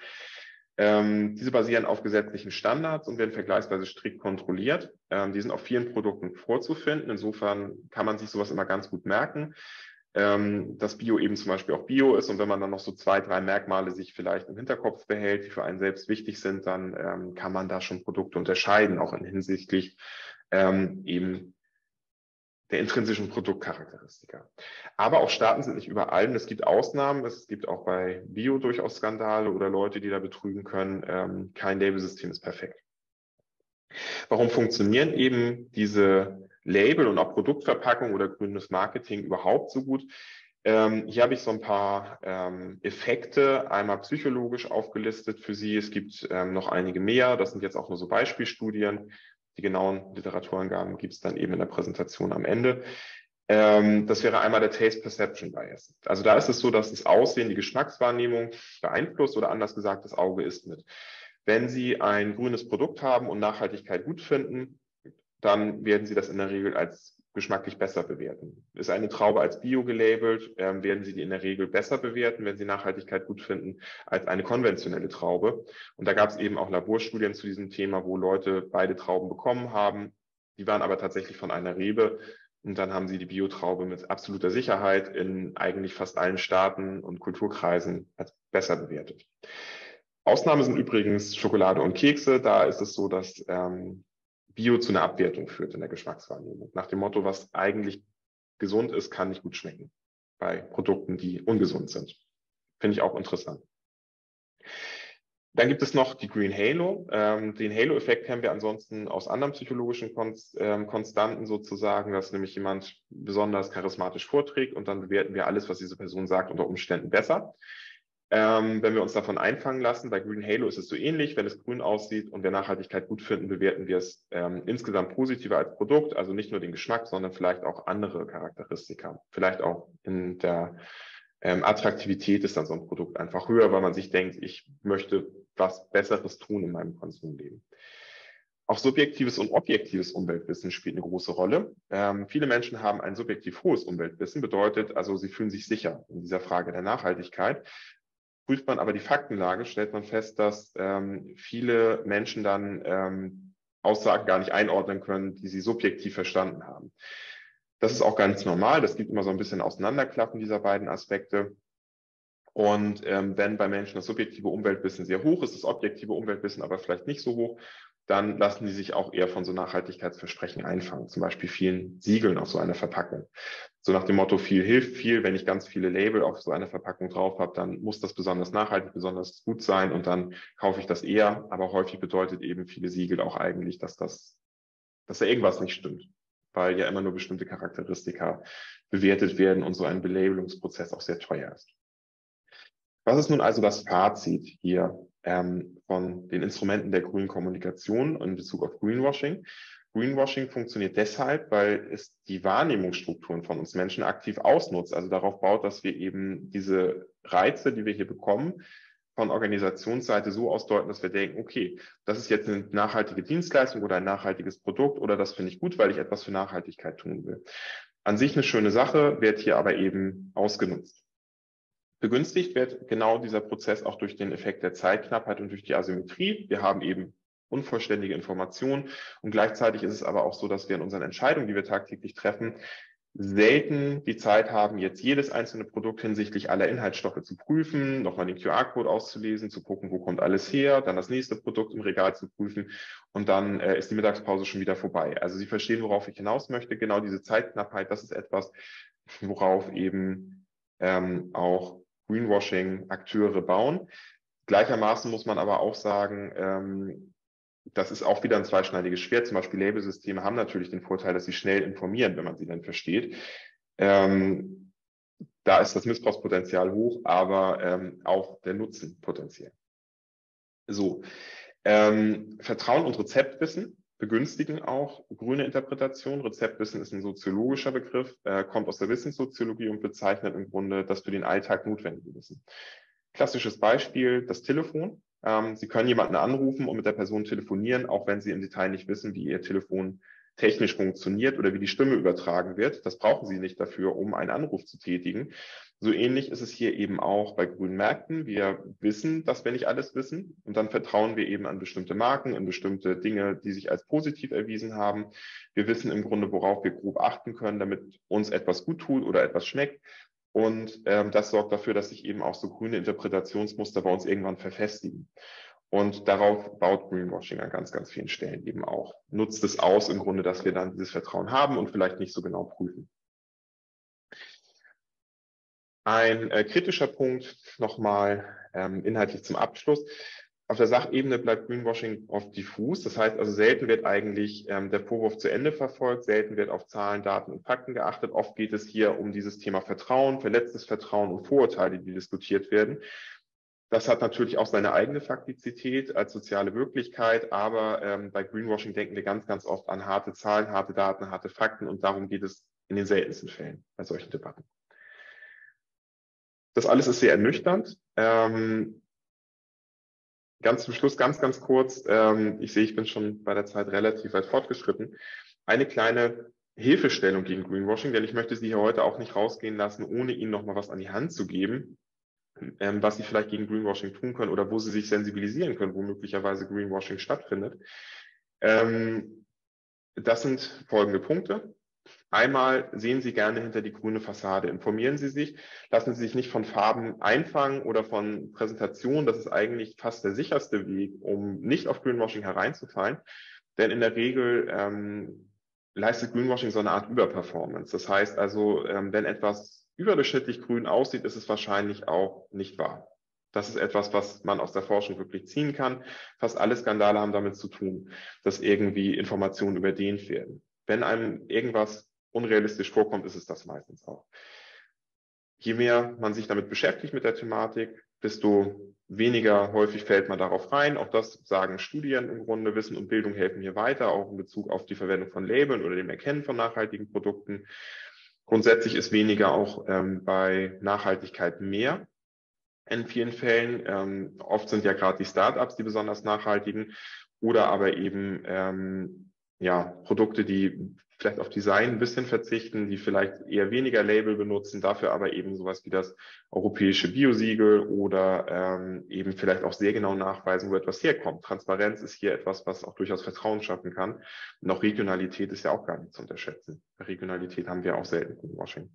Diese basieren auf gesetzlichen Standards und werden vergleichsweise strikt kontrolliert. Die sind auf vielen Produkten vorzufinden. Insofern kann man sich sowas immer ganz gut merken, dass Bio eben zum Beispiel auch Bio ist. Und wenn man dann noch so 2, 3 Merkmale sich vielleicht im Hinterkopf behält, die für einen selbst wichtig sind, dann kann man da schon Produkte unterscheiden, auch hinsichtlich eben der intrinsischen Produktcharakteristika. Aber auch Staaten sind nicht über allem. Es gibt Ausnahmen. Es gibt auch bei Bio durchaus Skandale oder Leute, die da betrügen können. Kein Labelsystem ist perfekt. Warum funktionieren eben diese Label und auch Produktverpackung oder grünes Marketing überhaupt so gut? Hier habe ich so ein paar Effekte einmal psychologisch aufgelistet für Sie. Es gibt noch einige mehr. Das sind jetzt auch nur so Beispielstudien. Die genauen Literaturangaben gibt es dann eben in der Präsentation am Ende. Das wäre einmal der Taste Perception Bias. Also da ist es so, dass das Aussehen die Geschmackswahrnehmung beeinflusst oder anders gesagt, das Auge isst mit. Wenn Sie ein grünes Produkt haben und Nachhaltigkeit gut finden, dann werden Sie das in der Regel als geschmacklich besser bewerten. Ist eine Traube als Bio gelabelt, werden Sie die in der Regel besser bewerten, wenn Sie Nachhaltigkeit gut finden, als eine konventionelle Traube. Und da gab es eben auch Laborstudien zu diesem Thema, wo Leute beide Trauben bekommen haben. Die waren aber tatsächlich von einer Rebe. Und dann haben sie die Biotraube mit absoluter Sicherheit in eigentlich fast allen Staaten und Kulturkreisen als besser bewertet. Ausnahme sind übrigens Schokolade und Kekse. Da ist es so, dass Bio zu einer Abwertung führt in der Geschmackswahrnehmung. Nach dem Motto, was eigentlich gesund ist, kann nicht gut schmecken bei Produkten, die ungesund sind. Finde ich auch interessant. Dann gibt es noch die Green Halo. Den Halo-Effekt kennen wir ansonsten aus anderen psychologischen Konstanten sozusagen, dass nämlich jemand besonders charismatisch vorträgt und dann bewerten wir alles, was diese Person sagt, unter Umständen besser. Wenn wir uns davon einfangen lassen, bei Green Halo ist es so ähnlich, wenn es grün aussieht und wir Nachhaltigkeit gut finden, bewerten wir es insgesamt positiver als Produkt, also nicht nur den Geschmack, sondern vielleicht auch andere Charakteristika. Vielleicht auch in der Attraktivität ist dann so ein Produkt einfach höher, weil man sich denkt, ich möchte was Besseres tun in meinem Konsumleben. Auch subjektives und objektives Umweltwissen spielt eine große Rolle. Viele Menschen haben ein subjektiv hohes Umweltwissen, bedeutet also, sie fühlen sich sicher in dieser Frage der Nachhaltigkeit. Prüft man aber die Faktenlage, stellt man fest, dass viele Menschen dann Aussagen gar nicht einordnen können, die sie subjektiv verstanden haben. Das ist auch ganz normal. Das gibt immer so ein bisschen Auseinanderklaffen dieser beiden Aspekte. Und wenn bei Menschen das subjektive Umweltwissen sehr hoch ist, das objektive Umweltwissen aber vielleicht nicht so hoch, dann lassen die sich auch eher von so Nachhaltigkeitsversprechen einfangen, zum Beispiel vielen Siegeln auf so einer Verpackung. So nach dem Motto, viel hilft viel. Wenn ich ganz viele Label auf so einer Verpackung drauf habe, dann muss das besonders nachhaltig, besonders gut sein und dann kaufe ich das eher. Aber häufig bedeutet eben viele Siegel auch eigentlich, dass da irgendwas nicht stimmt, weil ja immer nur bestimmte Charakteristika bewertet werden und so ein Belabelungsprozess auch sehr teuer ist. Was ist nun also das Fazit hier von den Instrumenten der grünen Kommunikation in Bezug auf Greenwashing? Greenwashing funktioniert deshalb, weil es die Wahrnehmungsstrukturen von uns Menschen aktiv ausnutzt, also darauf baut, dass wir eben diese Reize, die wir hier bekommen, von Organisationsseite so ausdeuten, dass wir denken, okay, das ist jetzt eine nachhaltige Dienstleistung oder ein nachhaltiges Produkt oder das finde ich gut, weil ich etwas für Nachhaltigkeit tun will. An sich eine schöne Sache, wird hier aber eben ausgenutzt. Begünstigt wird genau dieser Prozess auch durch den Effekt der Zeitknappheit und durch die Asymmetrie. Wir haben eben unvollständige Informationen und gleichzeitig ist es aber auch so, dass wir in unseren Entscheidungen, die wir tagtäglich treffen, selten die Zeit haben, jetzt jedes einzelne Produkt hinsichtlich aller Inhaltsstoffe zu prüfen, nochmal den QR-Code auszulesen, zu gucken, wo kommt alles her, dann das nächste Produkt im Regal zu prüfen und dann ist die Mittagspause schon wieder vorbei. Also Sie verstehen, worauf ich hinaus möchte. Genau diese Zeitknappheit, das ist etwas, worauf eben auch Greenwashing-Akteure bauen. Gleichermaßen muss man aber auch sagen, das ist auch wieder ein zweischneidiges Schwert. Zum Beispiel Labelsysteme haben natürlich den Vorteil, dass sie schnell informieren, wenn man sie dann versteht. Da ist das Missbrauchspotenzial hoch, aber auch der Nutzen potenziell. So, Vertrauen und Rezeptwissen. begünstigen auch grüne Interpretation. Rezeptwissen ist ein soziologischer Begriff, kommt aus der Wissenssoziologie und bezeichnet im Grunde das für den Alltag notwendige Wissen. Klassisches Beispiel, das Telefon. Sie können jemanden anrufen und mit der Person telefonieren, auch wenn Sie im Detail nicht wissen, wie Ihr Telefon technisch funktioniert oder wie die Stimme übertragen wird. Das brauchen Sie nicht dafür, um einen Anruf zu tätigen. So ähnlich ist es hier eben auch bei grünen Märkten. Wir wissen, dass wir nicht alles wissen und dann vertrauen wir eben an bestimmte Marken, in bestimmte Dinge, die sich als positiv erwiesen haben. Wir wissen im Grunde, worauf wir grob achten können, damit uns etwas gut tut oder etwas schmeckt. Und das sorgt dafür, dass sich eben auch so grüne Interpretationsmuster bei uns irgendwann verfestigen. Und darauf baut Greenwashing an ganz, ganz vielen Stellen eben auch. Nutzt es aus im Grunde, dass wir dann dieses Vertrauen haben und vielleicht nicht so genau prüfen. Ein kritischer Punkt nochmal inhaltlich zum Abschluss. Auf der Sachebene bleibt Greenwashing oft diffus. Das heißt also, selten wird eigentlich der Vorwurf zu Ende verfolgt, selten wird auf Zahlen, Daten und Fakten geachtet. Oft geht es hier um dieses Thema Vertrauen, verletztes Vertrauen und Vorurteile, die diskutiert werden. Das hat natürlich auch seine eigene Faktizität als soziale Wirklichkeit, aber bei Greenwashing denken wir ganz, ganz oft an harte Zahlen, harte Daten, harte Fakten und darum geht es in den seltensten Fällen bei solchen Debatten. Das alles ist sehr ernüchternd. Ganz zum Schluss, ganz, ganz kurz, ich sehe, ich bin schon bei der Zeit relativ weit fortgeschritten. Eine kleine Hilfestellung gegen Greenwashing, denn ich möchte Sie hier heute auch nicht rausgehen lassen, ohne Ihnen noch mal was an die Hand zu geben, was Sie vielleicht gegen Greenwashing tun können oder wo Sie sich sensibilisieren können, wo möglicherweise Greenwashing stattfindet. Das sind folgende Punkte. Einmal sehen Sie gerne hinter die grüne Fassade. Informieren Sie sich, lassen Sie sich nicht von Farben einfangen oder von Präsentationen. Das ist eigentlich fast der sicherste Weg, um nicht auf Greenwashing hereinzufallen. Denn in der Regel leistet Greenwashing so eine Art Überperformance. Das heißt also, wenn etwas überdurchschnittlich grün aussieht, ist es wahrscheinlich auch nicht wahr. Das ist etwas, was man aus der Forschung wirklich ziehen kann. Fast alle Skandale haben damit zu tun, dass irgendwie Informationen überdehnt werden. Wenn einem irgendwas unrealistisch vorkommt, ist es das meistens auch. Je mehr man sich damit beschäftigt mit der Thematik, desto weniger häufig fällt man darauf rein. Auch das sagen Studien im Grunde. Wissen und Bildung helfen hier weiter, auch in Bezug auf die Verwendung von Labeln oder dem Erkennen von nachhaltigen Produkten. Grundsätzlich ist weniger auch bei Nachhaltigkeit mehr. In vielen Fällen, oft sind ja gerade die Startups die besonders nachhaltigen oder aber eben Produkte, die vielleicht auf Design ein bisschen verzichten, die vielleicht eher weniger Label benutzen, dafür aber eben sowas wie das europäische Biosiegel oder eben vielleicht auch sehr genau nachweisen, wo etwas herkommt. Transparenz ist hier etwas, was auch durchaus Vertrauen schaffen kann. Und auch Regionalität ist ja auch gar nicht zu unterschätzen. Bei Regionalität haben wir auch selten Greenwashing.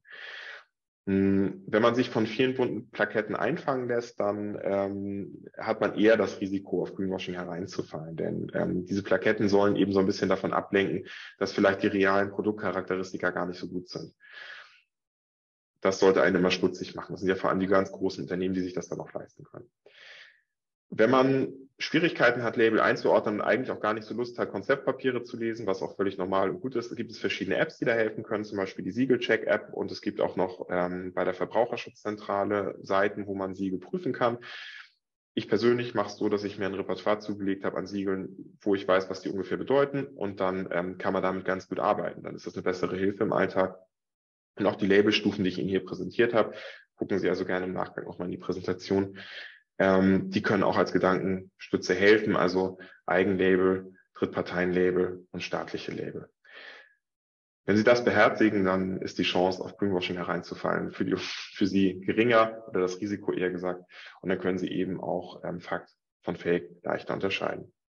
Wenn man sich von vielen bunten Plaketten einfangen lässt, dann hat man eher das Risiko, auf Greenwashing hereinzufallen. Denn diese Plaketten sollen eben so ein bisschen davon ablenken, dass vielleicht die realen Produktcharakteristika gar nicht so gut sind. Das sollte einen immer stutzig machen. Das sind ja vor allem die ganz großen Unternehmen, die sich das dann auch leisten können. Wenn man Schwierigkeiten hat, Label einzuordnen und eigentlich auch gar nicht so Lust hat, Konzeptpapiere zu lesen, was auch völlig normal und gut ist, gibt es verschiedene Apps, die da helfen können, zum Beispiel die Siegelcheck-App und es gibt auch noch bei der Verbraucherschutzzentrale Seiten, wo man Siegel prüfen kann. Ich persönlich mache es so, dass ich mir ein Repertoire zugelegt habe an Siegeln, wo ich weiß, was die ungefähr bedeuten und dann kann man damit ganz gut arbeiten. Dann ist das eine bessere Hilfe im Alltag. Und auch die Labelstufen, die ich Ihnen hier präsentiert habe, gucken Sie also gerne im Nachgang auch mal in die Präsentation. Die können auch als Gedankenstütze helfen, also Eigenlabel, Drittparteienlabel und staatliche Label. Wenn Sie das beherzigen, dann ist die Chance, auf Greenwashing hereinzufallen, für Sie geringer oder das Risiko eher gesagt. Und dann können Sie eben auch Fakt von Fake leichter unterscheiden.